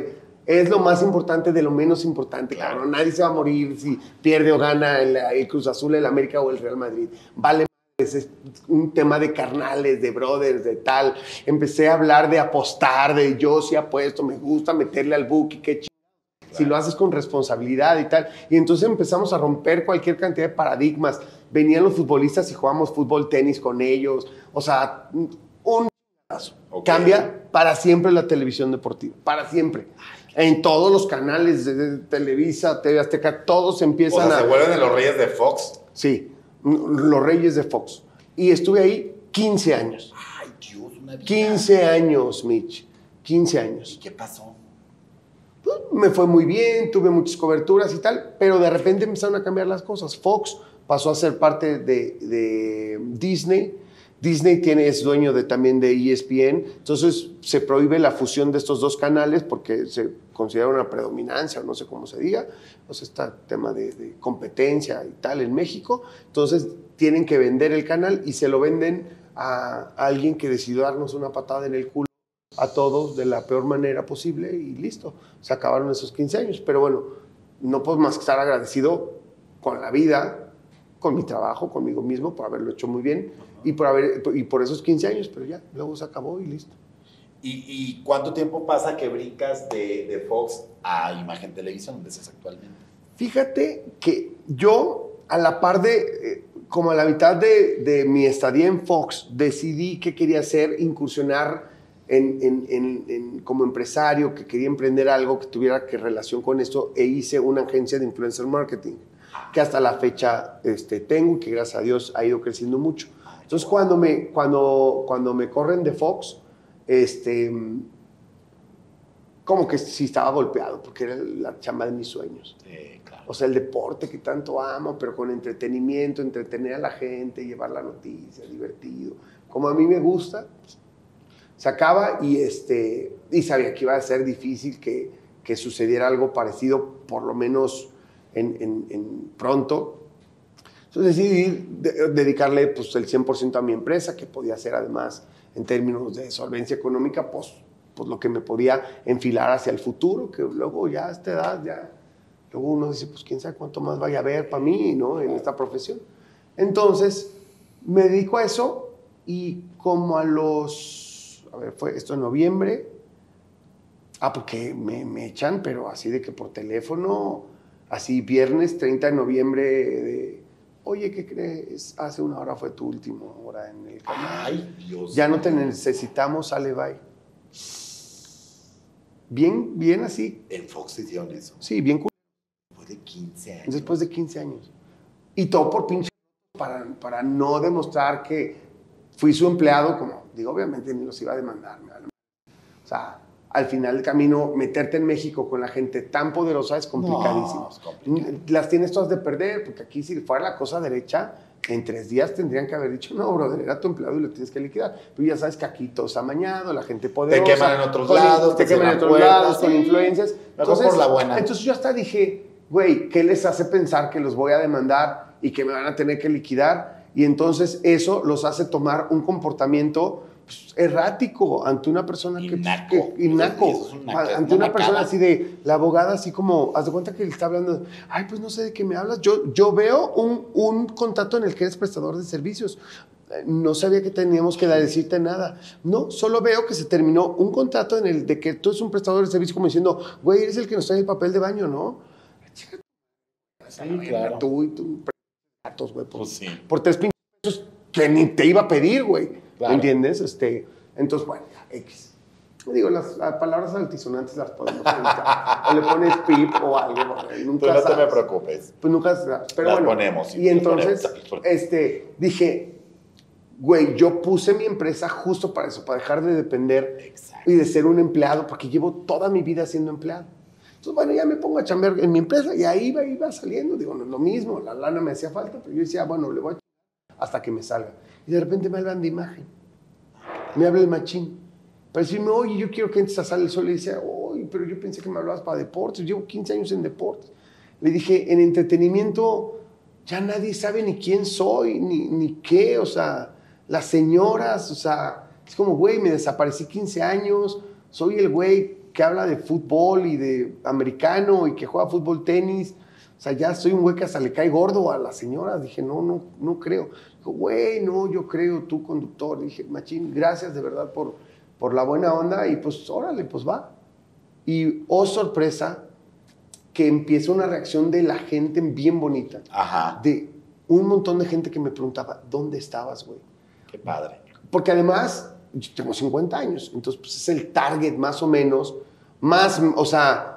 Es lo más importante de lo menos importante, Claro. cabrón. Nadie se va a morir si pierde o gana el, el Cruz Azul, el América o el Real Madrid. Vale, es un tema de carnales, de brothers, de tal. Empecé a hablar de apostar, de yo sí apuesto, me gusta meterle al buque, qué chido. Claro. Si lo haces con responsabilidad y tal. Y entonces empezamos a romper cualquier cantidad de paradigmas. Venían los futbolistas y jugábamos fútbol, tenis con ellos. O sea, un... Okay. Cambia para siempre la televisión deportiva, para siempre. Ay, en todos los canales de, de Televisa, T V Azteca, todos empiezan o sea, a... ¿se vuelven de los reyes de Fox? Sí, los reyes de Fox. Y estuve ahí quince años. Ay, Dios, una vida. quince años, Mitch. quince años. ¿Y qué pasó? Pues, me fue muy bien, tuve muchas coberturas y tal, pero de repente empezaron a cambiar las cosas. Fox pasó a ser parte de, de Disney. Disney tiene, es dueño de, también de E S P N, entonces se prohíbe la fusión de estos dos canales porque se considera una predominancia, o no sé cómo se diga, pues está tema de, de competencia y tal en México, entonces tienen que vender el canal y se lo venden a, a alguien que decidió darnos una patada en el culo a todos de la peor manera posible y listo, se acabaron esos quince años, pero bueno, no puedo más que estar agradecido con la vida, con mi trabajo, conmigo mismo, por haberlo hecho muy bien, y por, haber, y por esos quince años, pero ya, luego se acabó y listo. ¿Y, y cuánto tiempo pasa que brincas de, de Fox a Imagen Televisión, donde estás actualmente? Fíjate que yo, a la par de, eh, como a la mitad de, de mi estadía en Fox, decidí que quería hacer, incursionar en, en, en, en, como empresario, que quería emprender algo que tuviera que relación con esto, e hice una agencia de influencer marketing, que hasta la fecha este, tengo y que gracias a Dios ha ido creciendo mucho. Entonces, cuando me, cuando, cuando me corren de Fox, este, como que sí estaba golpeado, porque era la chamba de mis sueños. Sí, claro. O sea, el deporte que tanto amo, pero con entretenimiento, entretener a la gente, llevar la noticia, divertido. Como a mí me gusta, pues, se acaba y, este, y sabía que iba a ser difícil que, que sucediera algo parecido, por lo menos en, en, en pronto. Entonces decidí de, dedicarle pues, el cien por ciento a mi empresa, que podía ser además, en términos de solvencia económica, pues, pues lo que me podía enfilar hacia el futuro, que luego ya a esta edad, ya, luego uno dice, pues quién sabe cuánto más vaya a haber para mí, ¿no? En esta profesión. Entonces, me dedico a eso y como a los, a ver, fue esto en noviembre, ah, porque me, me echan, pero así de que por teléfono, así viernes treinta de noviembre de... Oye, ¿qué crees? Hace una hora fue tu última hora en el canal. Ay, Dios. Ya no te necesitamos, sale, bye. Bien, bien así. En Fox hicieron eso. Sí, bien cool. Después de quince años. Después de quince años. Y todo por pinche para, para no demostrar que fui su empleado, como digo, obviamente ni los iba a demandar. O sea, al final del camino, meterte en México con la gente tan poderosa es complicadísimo. No, es complicado. Las tienes todas de perder, porque aquí si fuera la cosa derecha, en tres días tendrían que haber dicho, no, brother, era tu empleado y lo tienes que liquidar. Pero ya sabes que aquí todo está amañado, la gente poderosa. Te queman en otros con, lados. Te, te queman en otros puertas, lados, sí. Con influencias. Entonces, por la buena. Entonces yo hasta dije, güey, ¿qué les hace pensar que los voy a demandar y que me van a tener que liquidar? Y entonces eso los hace tomar un comportamiento pues, errático ante una persona que... Inaco. que inaco. Eso es una, ante una una persona cara. así de... La abogada así como... Haz de cuenta que le está hablando... Ay, pues no sé de qué me hablas. Yo, yo veo un, un contrato en el que eres prestador de servicios. No sabía que teníamos que decirte nada. No, solo veo que se terminó un contrato en el de que tú eres un prestador de servicios como diciendo, güey, eres el que nos trae el papel de baño, ¿no? Sí, claro. Tú y tú, gatos, güey, por, Pues sí. por tres pinches pesos que ni te iba a pedir, güey. Claro. ¿Me entiendes? Este, entonces, bueno, ya, X. Digo, las, las palabras altisonantes las podemos evitar. O le pones pip o algo, güey. Nunca Tú no sabes. te me preocupes. Pues nunca sabes. Pero Las bueno, ponemos, sí, y las entonces, ponemos. este, dije, güey, yo puse mi empresa justo para eso, para dejar de depender Exacto. y de ser un empleado, porque llevo toda mi vida siendo empleado. Entonces, bueno, ya me pongo a chambear en mi empresa y ahí iba, iba saliendo. Digo, no es lo mismo, la lana me hacía falta, pero yo decía, bueno, le voy a chambear hasta que me salga. Y de repente me hablan de imagen. Me habla el machín. Para decirme, oye, yo quiero que entres a Sale el Sol. Le dice, oye, pero yo pensé que me hablabas para deportes. Llevo quince años en deportes. Le dije, en entretenimiento ya nadie sabe ni quién soy, ni, ni qué. O sea, las señoras, o sea, es como, güey, me desaparecí quince años. Soy el güey que habla de fútbol y de americano y que juega fútbol, tenis. O sea, ya soy un güey que hasta le cae gordo a la señora. Dije, no, no, no creo. Dijo, güey, no, yo creo, tú conductor. Dije, machín, gracias de verdad por, por la buena onda. Y pues, órale, pues va. Y, oh, sorpresa, que empieza una reacción de la gente bien bonita. Ajá. De un montón de gente que me preguntaba, ¿dónde estabas, güey? Qué padre. Porque además, yo tengo cincuenta años. Entonces, pues es el target más o menos. Más, o sea...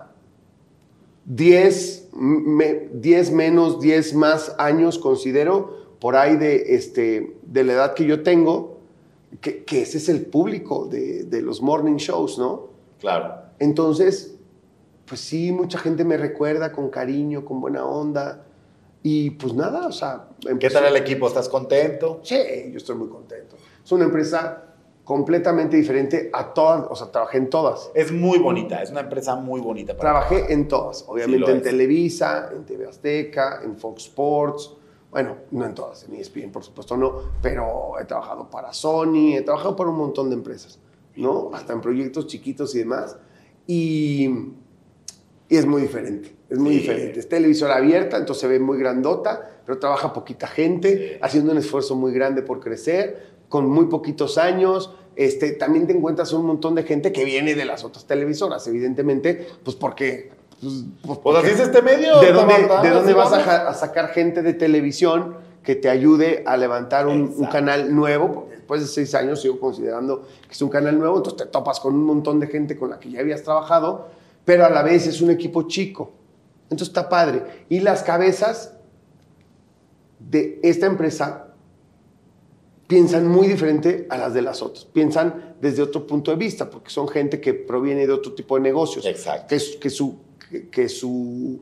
diez, me, diez menos, diez más años, considero, por ahí de, este, de la edad que yo tengo, que, que ese es el público de, de los morning shows, ¿no? Claro. Entonces, pues sí, mucha gente me recuerda con cariño, con buena onda, y pues nada, o sea... Empezó... ¿Qué tal el equipo? ¿Estás contento? Sí, yo estoy muy contento. Es una empresa completamente diferente a todas, o sea, trabajé en todas. Es muy bonita, es una empresa muy bonita. Para trabajé trabajar. en todas, obviamente sí en es. Televisa, en T V Azteca, en Fox Sports, bueno, no en todas, en E S P N por supuesto no, pero he trabajado para Sony, he trabajado para un montón de empresas, ¿no? Hasta en proyectos chiquitos y demás, y, y es muy diferente, es muy sí. diferente. Es televisora abierta, entonces se ve muy grandota, pero trabaja poquita gente, sí. haciendo un esfuerzo muy grande por crecer, con muy poquitos años. Este, también te encuentras un montón de gente que viene de las otras televisoras, evidentemente, pues porque... Pues, pues, pues así es este medio. ¿De dónde, ¿de dónde vas a, a sacar gente de televisión que te ayude a levantar un, un canal nuevo? Porque después de seis años sigo considerando que es un canal nuevo, entonces te topas con un montón de gente con la que ya habías trabajado, pero a la vez es un equipo chico. Entonces está padre. Y las cabezas de esta empresa piensan muy diferente a las de las otras. Piensan desde otro punto de vista, porque son gente que proviene de otro tipo de negocios. Exacto. Que, que, su, que, que su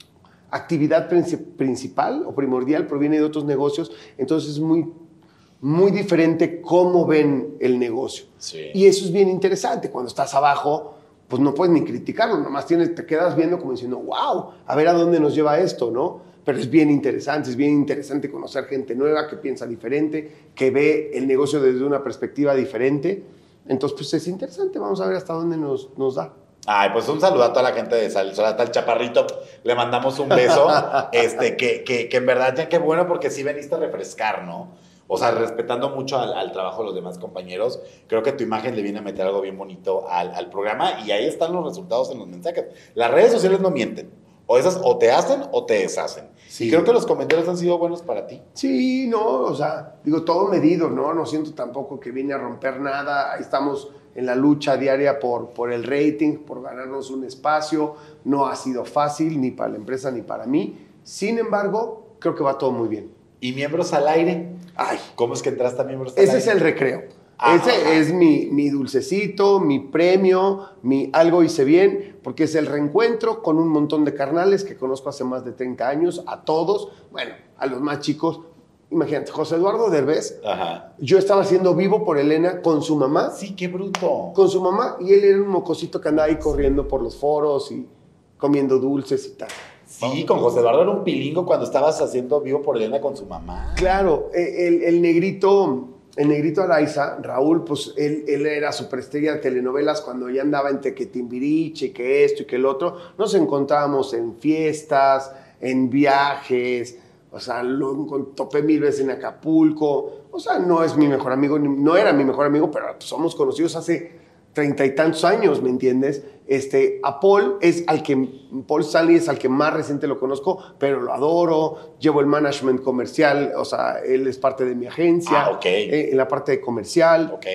actividad principal o primordial proviene de otros negocios. Entonces es muy, muy diferente cómo ven el negocio. Sí. Y eso es bien interesante. Cuando estás abajo, pues no puedes ni criticarlo. Nomás tienes, te quedas viendo como diciendo, wow, a ver a dónde nos lleva esto, ¿no? Pero es bien interesante, es bien interesante conocer gente nueva que piensa diferente, que ve el negocio desde una perspectiva diferente. Entonces, pues es interesante, vamos a ver hasta dónde nos, nos da. Ay, pues un saludo a toda la gente de Sal Solata, al Chaparrito, le mandamos un beso, este, que, que, que en verdad ya qué bueno porque sí veniste a refrescar, ¿no? O sea, respetando mucho al, al trabajo de los demás compañeros, creo que tu imagen le viene a meter algo bien bonito al, al programa y ahí están los resultados en los mensajes. Las redes sociales no mienten. O esas o te hacen o te deshacen. Sí. Y creo que los comentarios han sido buenos para ti. Sí, no, o sea, digo, todo medido, ¿no? No siento tampoco que vine a romper nada. Ahí estamos en la lucha diaria por, por el rating, por ganarnos un espacio. No ha sido fácil ni para la empresa ni para mí. Sin embargo, creo que va todo muy bien. ¿Y miembros al aire? Ay. ¿Cómo es que entraste a miembros al ese aire? Ese es el recreo. Ajá. Ese es mi, mi dulcecito, mi premio, mi algo hice bien, porque es el reencuentro con un montón de carnales que conozco hace más de treinta años, a todos, bueno, a los más chicos. Imagínate, José Eduardo Derbez, Ajá. yo estaba haciendo Vivo por Elena con su mamá. Sí, qué bruto. Con su mamá, y él era un mocosito que andaba ahí corriendo por los foros y comiendo dulces y tal. Sí, con José Eduardo era un pilingo cuando estabas haciendo Vivo por Elena con su mamá. Claro, el, el negrito... El negrito Araiza, Raúl, pues él, él era superestrella de telenovelas cuando ya andaba entre que Timbiriche, que esto y que el otro. Nos encontrábamos en fiestas, en viajes, o sea, lo topé mil veces en Acapulco. O sea, no es mi mejor amigo, no era mi mejor amigo, pero pues, somos conocidos hace treinta y tantos años, ¿me entiendes? Este, a Paul es al que, Paul Stanley es al que más reciente lo conozco, pero lo adoro, llevo el management comercial, o sea, él es parte de mi agencia, ah, ok. eh, en la parte de comercial. Ok.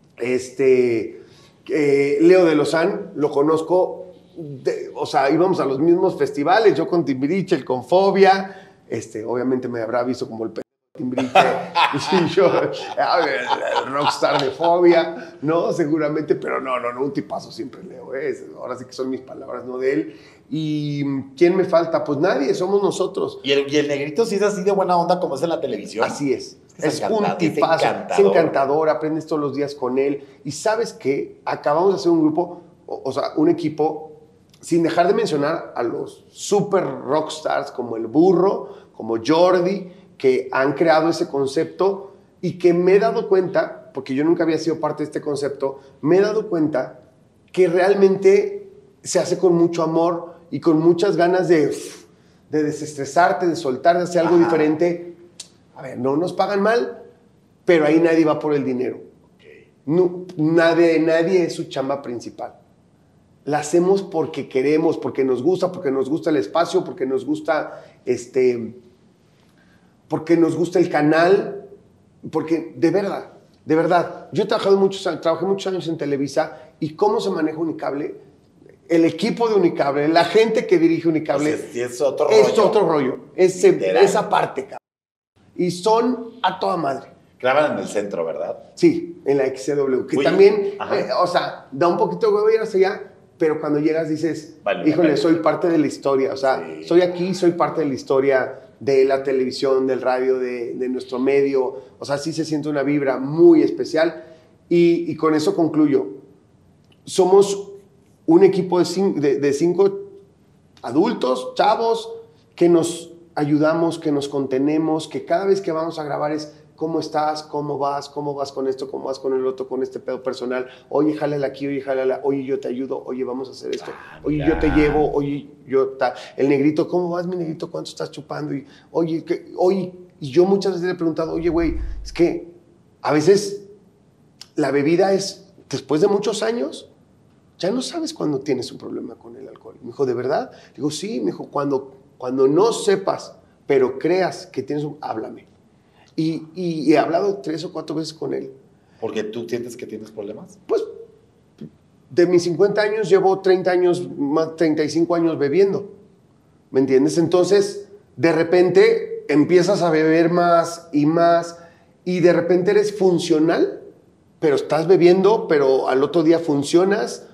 Este, eh, Leo de Lozán, lo conozco, de, o sea, íbamos a los mismos festivales, yo con Timbiriche, él con Fobia, este, obviamente me habrá visto como el Timbiriche, y yo, el rockstar de Fobia, ¿no? Seguramente, pero no, no, no, un tipazo siempre Leo, ¿eh? Ahora sí que son mis palabras, no de él. ¿Y quién me falta? Pues nadie, somos nosotros. ¿Y el, y el negrito sí es así de buena onda como es en la televisión? Así es. Es, que es, es un tipazo, es encantador. es encantador, aprendes todos los días con él. Y ¿sabes qué? Acabamos de hacer un grupo, o, o sea, un equipo, sin dejar de mencionar a los super rockstars como el Burro, como Jordi, que han creado ese concepto y que me he dado cuenta, porque yo nunca había sido parte de este concepto, me he dado cuenta que realmente se hace con mucho amor y con muchas ganas de, de desestresarte, de soltar, de hacer algo Ajá. diferente. A ver, no nos pagan mal, pero ahí nadie va por el dinero. Okay. No, nadie, nadie es su chamba principal. La hacemos porque queremos, porque nos gusta, porque nos gusta el espacio, porque nos gusta, este, porque nos gusta el canal, porque de verdad, de verdad, yo he trabajado muchos años, trabajé muchos años en Televisa y cómo se maneja Unicable, el equipo de Unicable, la gente que dirige Unicable, pues es, es otro es rollo. otro rollo, es esa parte, cabrón. Y son a toda madre. Graban en el centro, ¿verdad? Sí, en la X C W, que Uy, también, eh, o sea, da un poquito de huevo ir hacia allá, pero cuando llegas dices, vale, híjole, vale. soy parte de la historia, o sea, sí. soy aquí, soy parte de la historia de la televisión, del radio, de, de nuestro medio, o sea, sí se siente una vibra muy especial y, y con eso concluyo. Somos un equipo de cinco, de, de cinco adultos, chavos, que nos ayudamos, que nos contenemos, que cada vez que vamos a grabar es ¿cómo estás? ¿Cómo vas? ¿Cómo vas con esto? ¿Cómo vas con el otro? Con este pedo personal. Oye, jálala aquí, oye, jálala. Oye, yo te ayudo. Oye, vamos a hacer esto. Oye, yo te llevo. Oye, yo... Ta. El negrito, ¿cómo vas, mi negrito? ¿Cuánto estás chupando? Y, oye, ¿qué? Oye, y yo muchas veces le he preguntado, oye, güey, es que a veces la bebida es, después de muchos años, ya no sabes cuándo tienes un problema con el alcohol. Me dijo, ¿de verdad? Digo, sí, me dijo, cuando, cuando no sepas, pero creas que tienes un... Háblame. Y, y he hablado tres o cuatro veces con él. ¿Porque tú sientes que tienes problemas? Pues, de mis cincuenta años, llevo treinta años, más treinta y cinco años bebiendo. ¿Me entiendes? Entonces, de repente, empiezas a beber más y más, y de repente eres funcional, pero estás bebiendo, pero al otro día funcionas.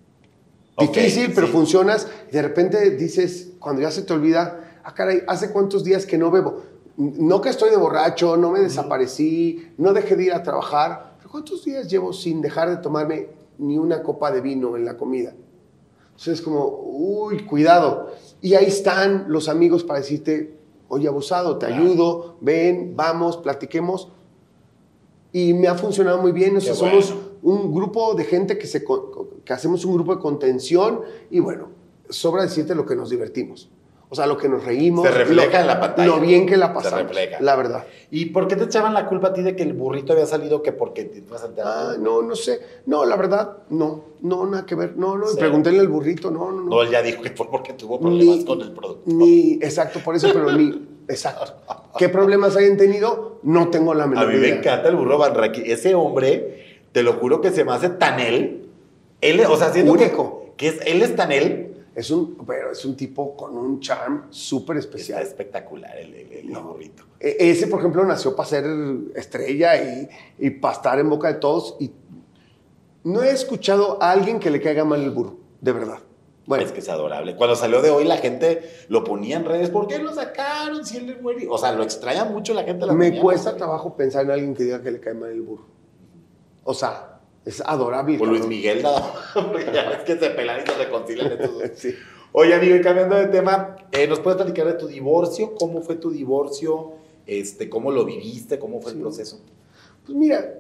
Okay, difícil, pero sí. funcionas. Y de repente dices, cuando ya se te olvida, ah, caray, ¿hace cuántos días que no bebo? No que estoy de borracho, no me desaparecí, no dejé de ir a trabajar, pero ¿cuántos días llevo sin dejar de tomarme ni una copa de vino en la comida? Entonces es como, uy, cuidado. Y ahí están los amigos para decirte, oye, abusado, te claro. ayudo, ven, vamos, platiquemos. Y me ha funcionado muy bien. O sea, bueno. somos un grupo de gente que, se, que hacemos un grupo de contención y bueno, sobra decirte lo que nos divertimos. O sea, lo que nos reímos. Se refleja lo, en la pantalla. Lo bien que la pasamos. Se refleja. La verdad. ¿Y por qué te echaban la culpa a ti de que el burrito había salido que porque te ibas a enterar? Ah, no, no sé. No, la verdad, no. No, nada que ver. No, no. Sí. Pregúntenle al burrito. No, no, no. No, él ya dijo que fue porque tuvo problemas ni, con el producto. Ni, exacto, por eso, pero ni... Exacto. ¿Qué problemas hayan tenido? No tengo la menor idea. A mí me encanta el burro Banraqui. Ese hombre, te lo juro que se me hace tan él. Él, o sea, siento único. Que, que es, él es tan él. Es un, pero es un tipo con un charm súper especial. Está espectacular el, el, el no. burrito. Ese, por ejemplo, nació para ser estrella y, y para estar en boca de todos. Y no he escuchado a alguien que le caiga mal el burro, de verdad. Bueno. Es que es adorable. Cuando salió de hoy, la gente lo ponía en redes. ¿Por qué lo sacaron? Si él es muy... O sea, lo extraña mucho la gente. La Me cuesta trabajo pensar en alguien que diga que le cae mal el burro. O sea... Es adorable. O Luis Miguel, nada. Porque ya ves que se pelan y se reconcilian estos dos. Sí. Oye, amigo, y cambiando de tema, eh, ¿nos puedes platicar de tu divorcio? ¿Cómo fue tu divorcio? Este, ¿Cómo lo viviste? ¿Cómo fue sí. el proceso? Pues mira,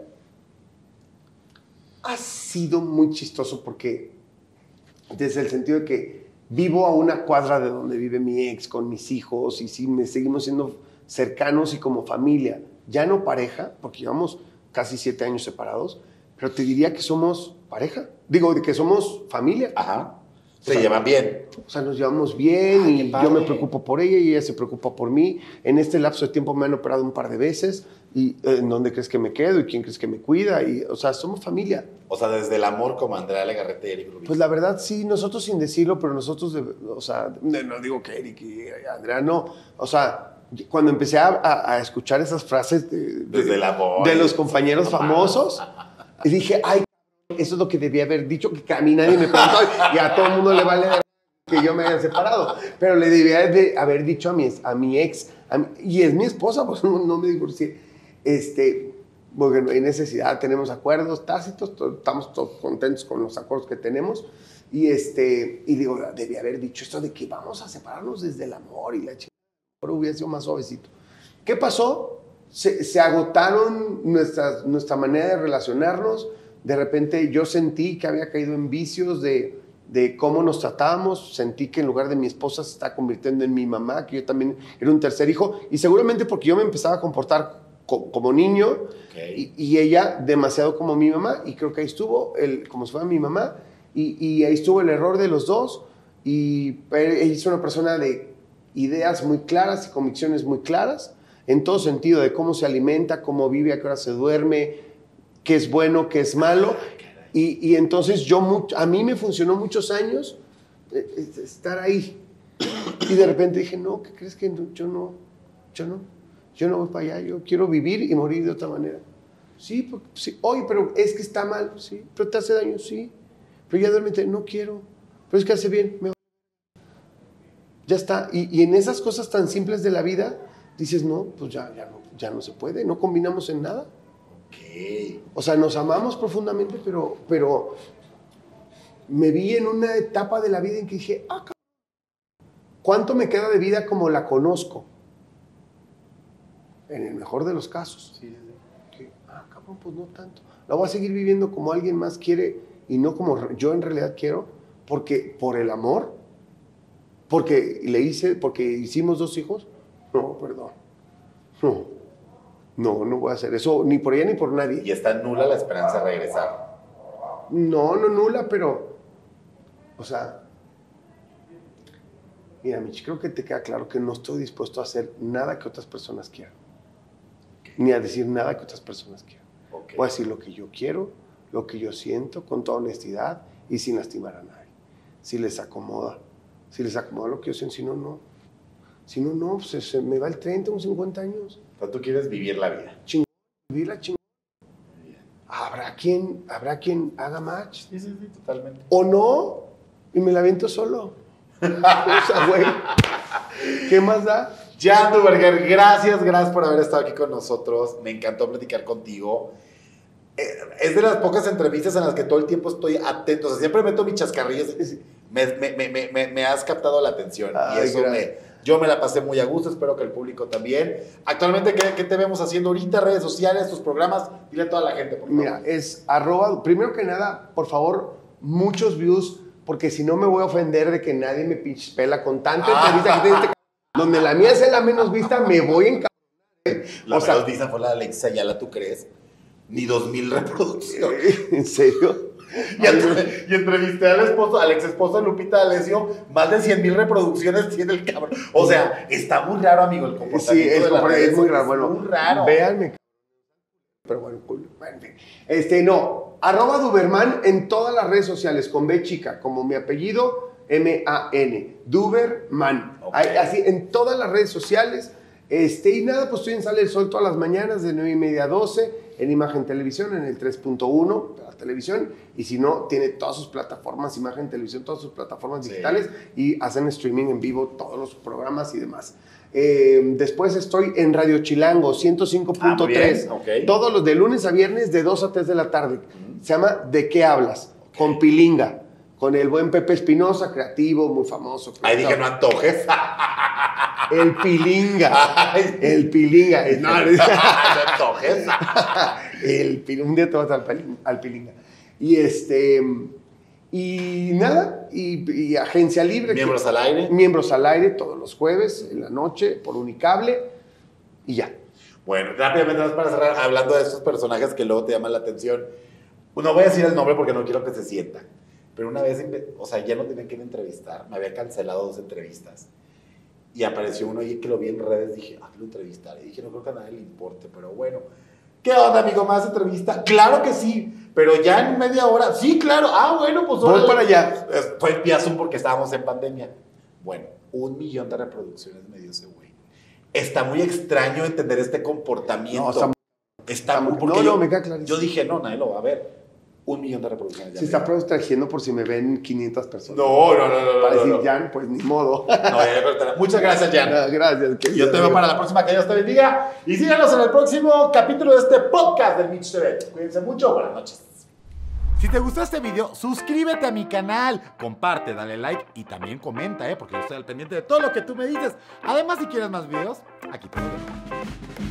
ha sido muy chistoso porque desde el sentido de que vivo a una cuadra de donde vive mi ex con mis hijos y sí, me seguimos siendo cercanos y como familia. Ya no pareja, porque llevamos casi siete años separados, pero te diría que somos pareja. Digo, que somos familia. Ajá. Se o sea, llevan bien. O sea, nos llevamos bien Ay, y yo me preocupo por ella y ella se preocupa por mí. En este lapso de tiempo me han operado un par de veces. ¿Y en dónde crees que me quedo? ¿Y quién crees que me cuida? Y, o sea, somos familia. O sea, desde el amor como Andrea Legarrete y Eric Rubin. Pues la verdad, sí, nosotros sin decirlo, pero nosotros, de, o sea, no, no digo que Eric y Andrea no. O sea, cuando empecé a, a, a escuchar esas frases de, de, desde el amor, de los compañeros famosos... Y dije, ay, eso es lo que debía haber dicho, que a mí nadie me preguntó y a todo el mundo le vale que yo me haya separado. Pero le debía de haber dicho a mi, a mi ex, a mi, y es mi esposa, pues no, no me divorcié, este, porque no hay necesidad, tenemos acuerdos tácitos, to, estamos todos contentos con los acuerdos que tenemos. Y, este, y digo, debía haber dicho esto de que vamos a separarnos desde el amor y la chica, pero hubiera sido más suavecito. ¿Qué pasó? Se, se agotaron nuestras, nuestra manera de relacionarnos, De repente yo sentí que había caído en vicios de, de cómo nos tratábamos. Sentí que en lugar de mi esposa se está convirtiendo en mi mamá, que yo también era un tercer hijo. Y seguramente porque yo me empezaba a comportar co como niño okay. y, y ella demasiado como mi mamá. Y creo que ahí estuvo, el, como si fuera mi mamá. Y, y ahí estuvo el error de los dos. Y ella es una persona de ideas muy claras y convicciones muy claras. En todo sentido, de cómo se alimenta, cómo vive, a qué hora se duerme, qué es bueno, qué es malo. Y, y entonces yo, a mí me funcionó muchos años eh, estar ahí. Y de repente dije, no, ¿qué crees que no? Yo no, yo no, yo no voy para allá, yo quiero vivir y morir de otra manera. Sí, porque, sí, oye, pero es que está mal, sí, pero te hace daño, sí. Pero ya duérmete, no quiero, pero es que hace bien, me... ya está. Y, y en esas cosas tan simples de la vida, dices, no, pues ya, ya, no, ya no se puede, no combinamos en nada. Okay. O sea, nos amamos profundamente, pero, pero me vi en una etapa de la vida en que dije, ah, cabrón, ¿cuánto me queda de vida como la conozco? En el mejor de los casos. Sí, sí. Que, ah, cabrón, pues no tanto. La voy a seguir viviendo como alguien más quiere y no como yo en realidad quiero, porque por el amor, porque le hice, porque hicimos dos hijos. No, perdón. No, no, no voy a hacer eso, ni por ella ni por nadie. Y está nula la esperanza de regresar. No, no nula, pero, o sea, mira, Mitch, creo que te queda claro que no estoy dispuesto a hacer nada que otras personas quieran. Okay. Ni a decir nada que otras personas quieran. Okay. Voy a decir lo que yo quiero, lo que yo siento, con toda honestidad y sin lastimar a nadie. Si les acomoda, si les acomoda lo que yo siento, si no, no. Si no, no, pues se, se me va el tren, tengo cincuenta años. O sea, tú quieres vivir la vida. Chingón, vivir la chingón. Habrá quien, habrá quien haga match. Sí, sí, sí, totalmente. O no, y me la aviento solo. O sea, güey, ¿qué más da? Jan Duverger, gracias, gracias por haber estado aquí con nosotros. Me encantó platicar contigo. Es de las pocas entrevistas en las que todo el tiempo estoy atento. O sea, siempre meto mis chascarrillos. Me, me, me, me, me has captado la atención. Ay, y eso me... Yo me la pasé muy a gusto, espero que el público también. Actualmente, ¿qué, qué te vemos haciendo ahorita? Redes sociales, tus programas, dile a toda la gente, por favor. Mira, es arroba, primero que nada, por favor, muchos views, porque si no me voy a ofender de que nadie me pinche pela con tanta ah. entrevista que tiene este donde la mía es la menos vista, me voy en ¿eh? La o menos sea, vista fue la de Alexa Ayala, ¿tú crees? Ni dos mil reproducciones. ¿En serio? Y, entre, y entrevisté al esposo, al ex esposo de Lupita D'Alessio, más de cien mil reproducciones tiene el cabrón. O sea, está muy raro, amigo, el comportamiento. Sí, es, de la es muy raro. Bueno, muy raro. Véanme. Pero bueno, cool. Este, no. Arroba Duberman en todas las redes sociales, con B chica, como mi apellido, M A N. Duberman. Okay. Así, en todas las redes sociales. Este, y nada, pues estoy en Sale el Sol todas las mañanas de nueve y media a doce, en Imagen Televisión, en el tres punto uno de la televisión, y si no, tiene todas sus plataformas, Imagen Televisión, todas sus plataformas sí. digitales, y hacen streaming en vivo todos los programas y demás. Eh, después estoy en Radio Chilango, ciento cinco punto tres, ah, okay. todos los de lunes a viernes de dos a tres de la tarde. Uh-huh. Se llama ¿De qué hablas? Okay. Con Pilinga, con el buen Pepe Espinosa, creativo, muy famoso. Ahí dije, no antojes. El Pilinga. El Pilinga. No, no antojes. El Pilinga. Un día te vas al, al Pilinga. Y este... Y nada, y, y Agencia Libre. Miembros que, al aire. Miembros al aire todos los jueves en la noche por Unicable y ya. Bueno, rápidamente para cerrar, hablando de estos personajes que luego te llaman la atención. No voy a decir el nombre porque no quiero que se sientan. Pero una vez, o sea, ya no tenían que ir a entrevistar. Me había cancelado dos entrevistas. Y apareció uno y que lo vi en redes. Dije, ah, lo entrevistaré. Y dije, no creo que a nadie le importe, pero bueno. ¿Qué onda, amigo? ¿Más entrevista? Claro que sí, pero ya en media hora. Sí, claro. Ah, bueno, pues... Voy para allá. Fue vía Zoom porque estábamos en pandemia. Bueno, un millón de reproducciones me dio ese güey. Está muy extraño entender este comportamiento. No, está, está, está muy... No, yo, no, me queda clarísimo. Yo dije, no, nadie lo va a ver. Un millón de reproducciones. Se está protegiendo por si me ven quinientas personas. No, no, no, no. Para no, decir, no. Jan, pues ni modo. No, ya, muchas gracias, Jan. No, gracias. Yo te veo para la próxima. Que Dios te bendiga. Y síganos en el próximo capítulo de este podcast del Mitch T V. Cuídense mucho. Buenas noches. Si te gustó este video, suscríbete a mi canal, comparte, dale like y también comenta, ¿eh? Porque yo estoy al pendiente de todo lo que tú me dices. Además, si quieres más videos, aquí te lo dejo.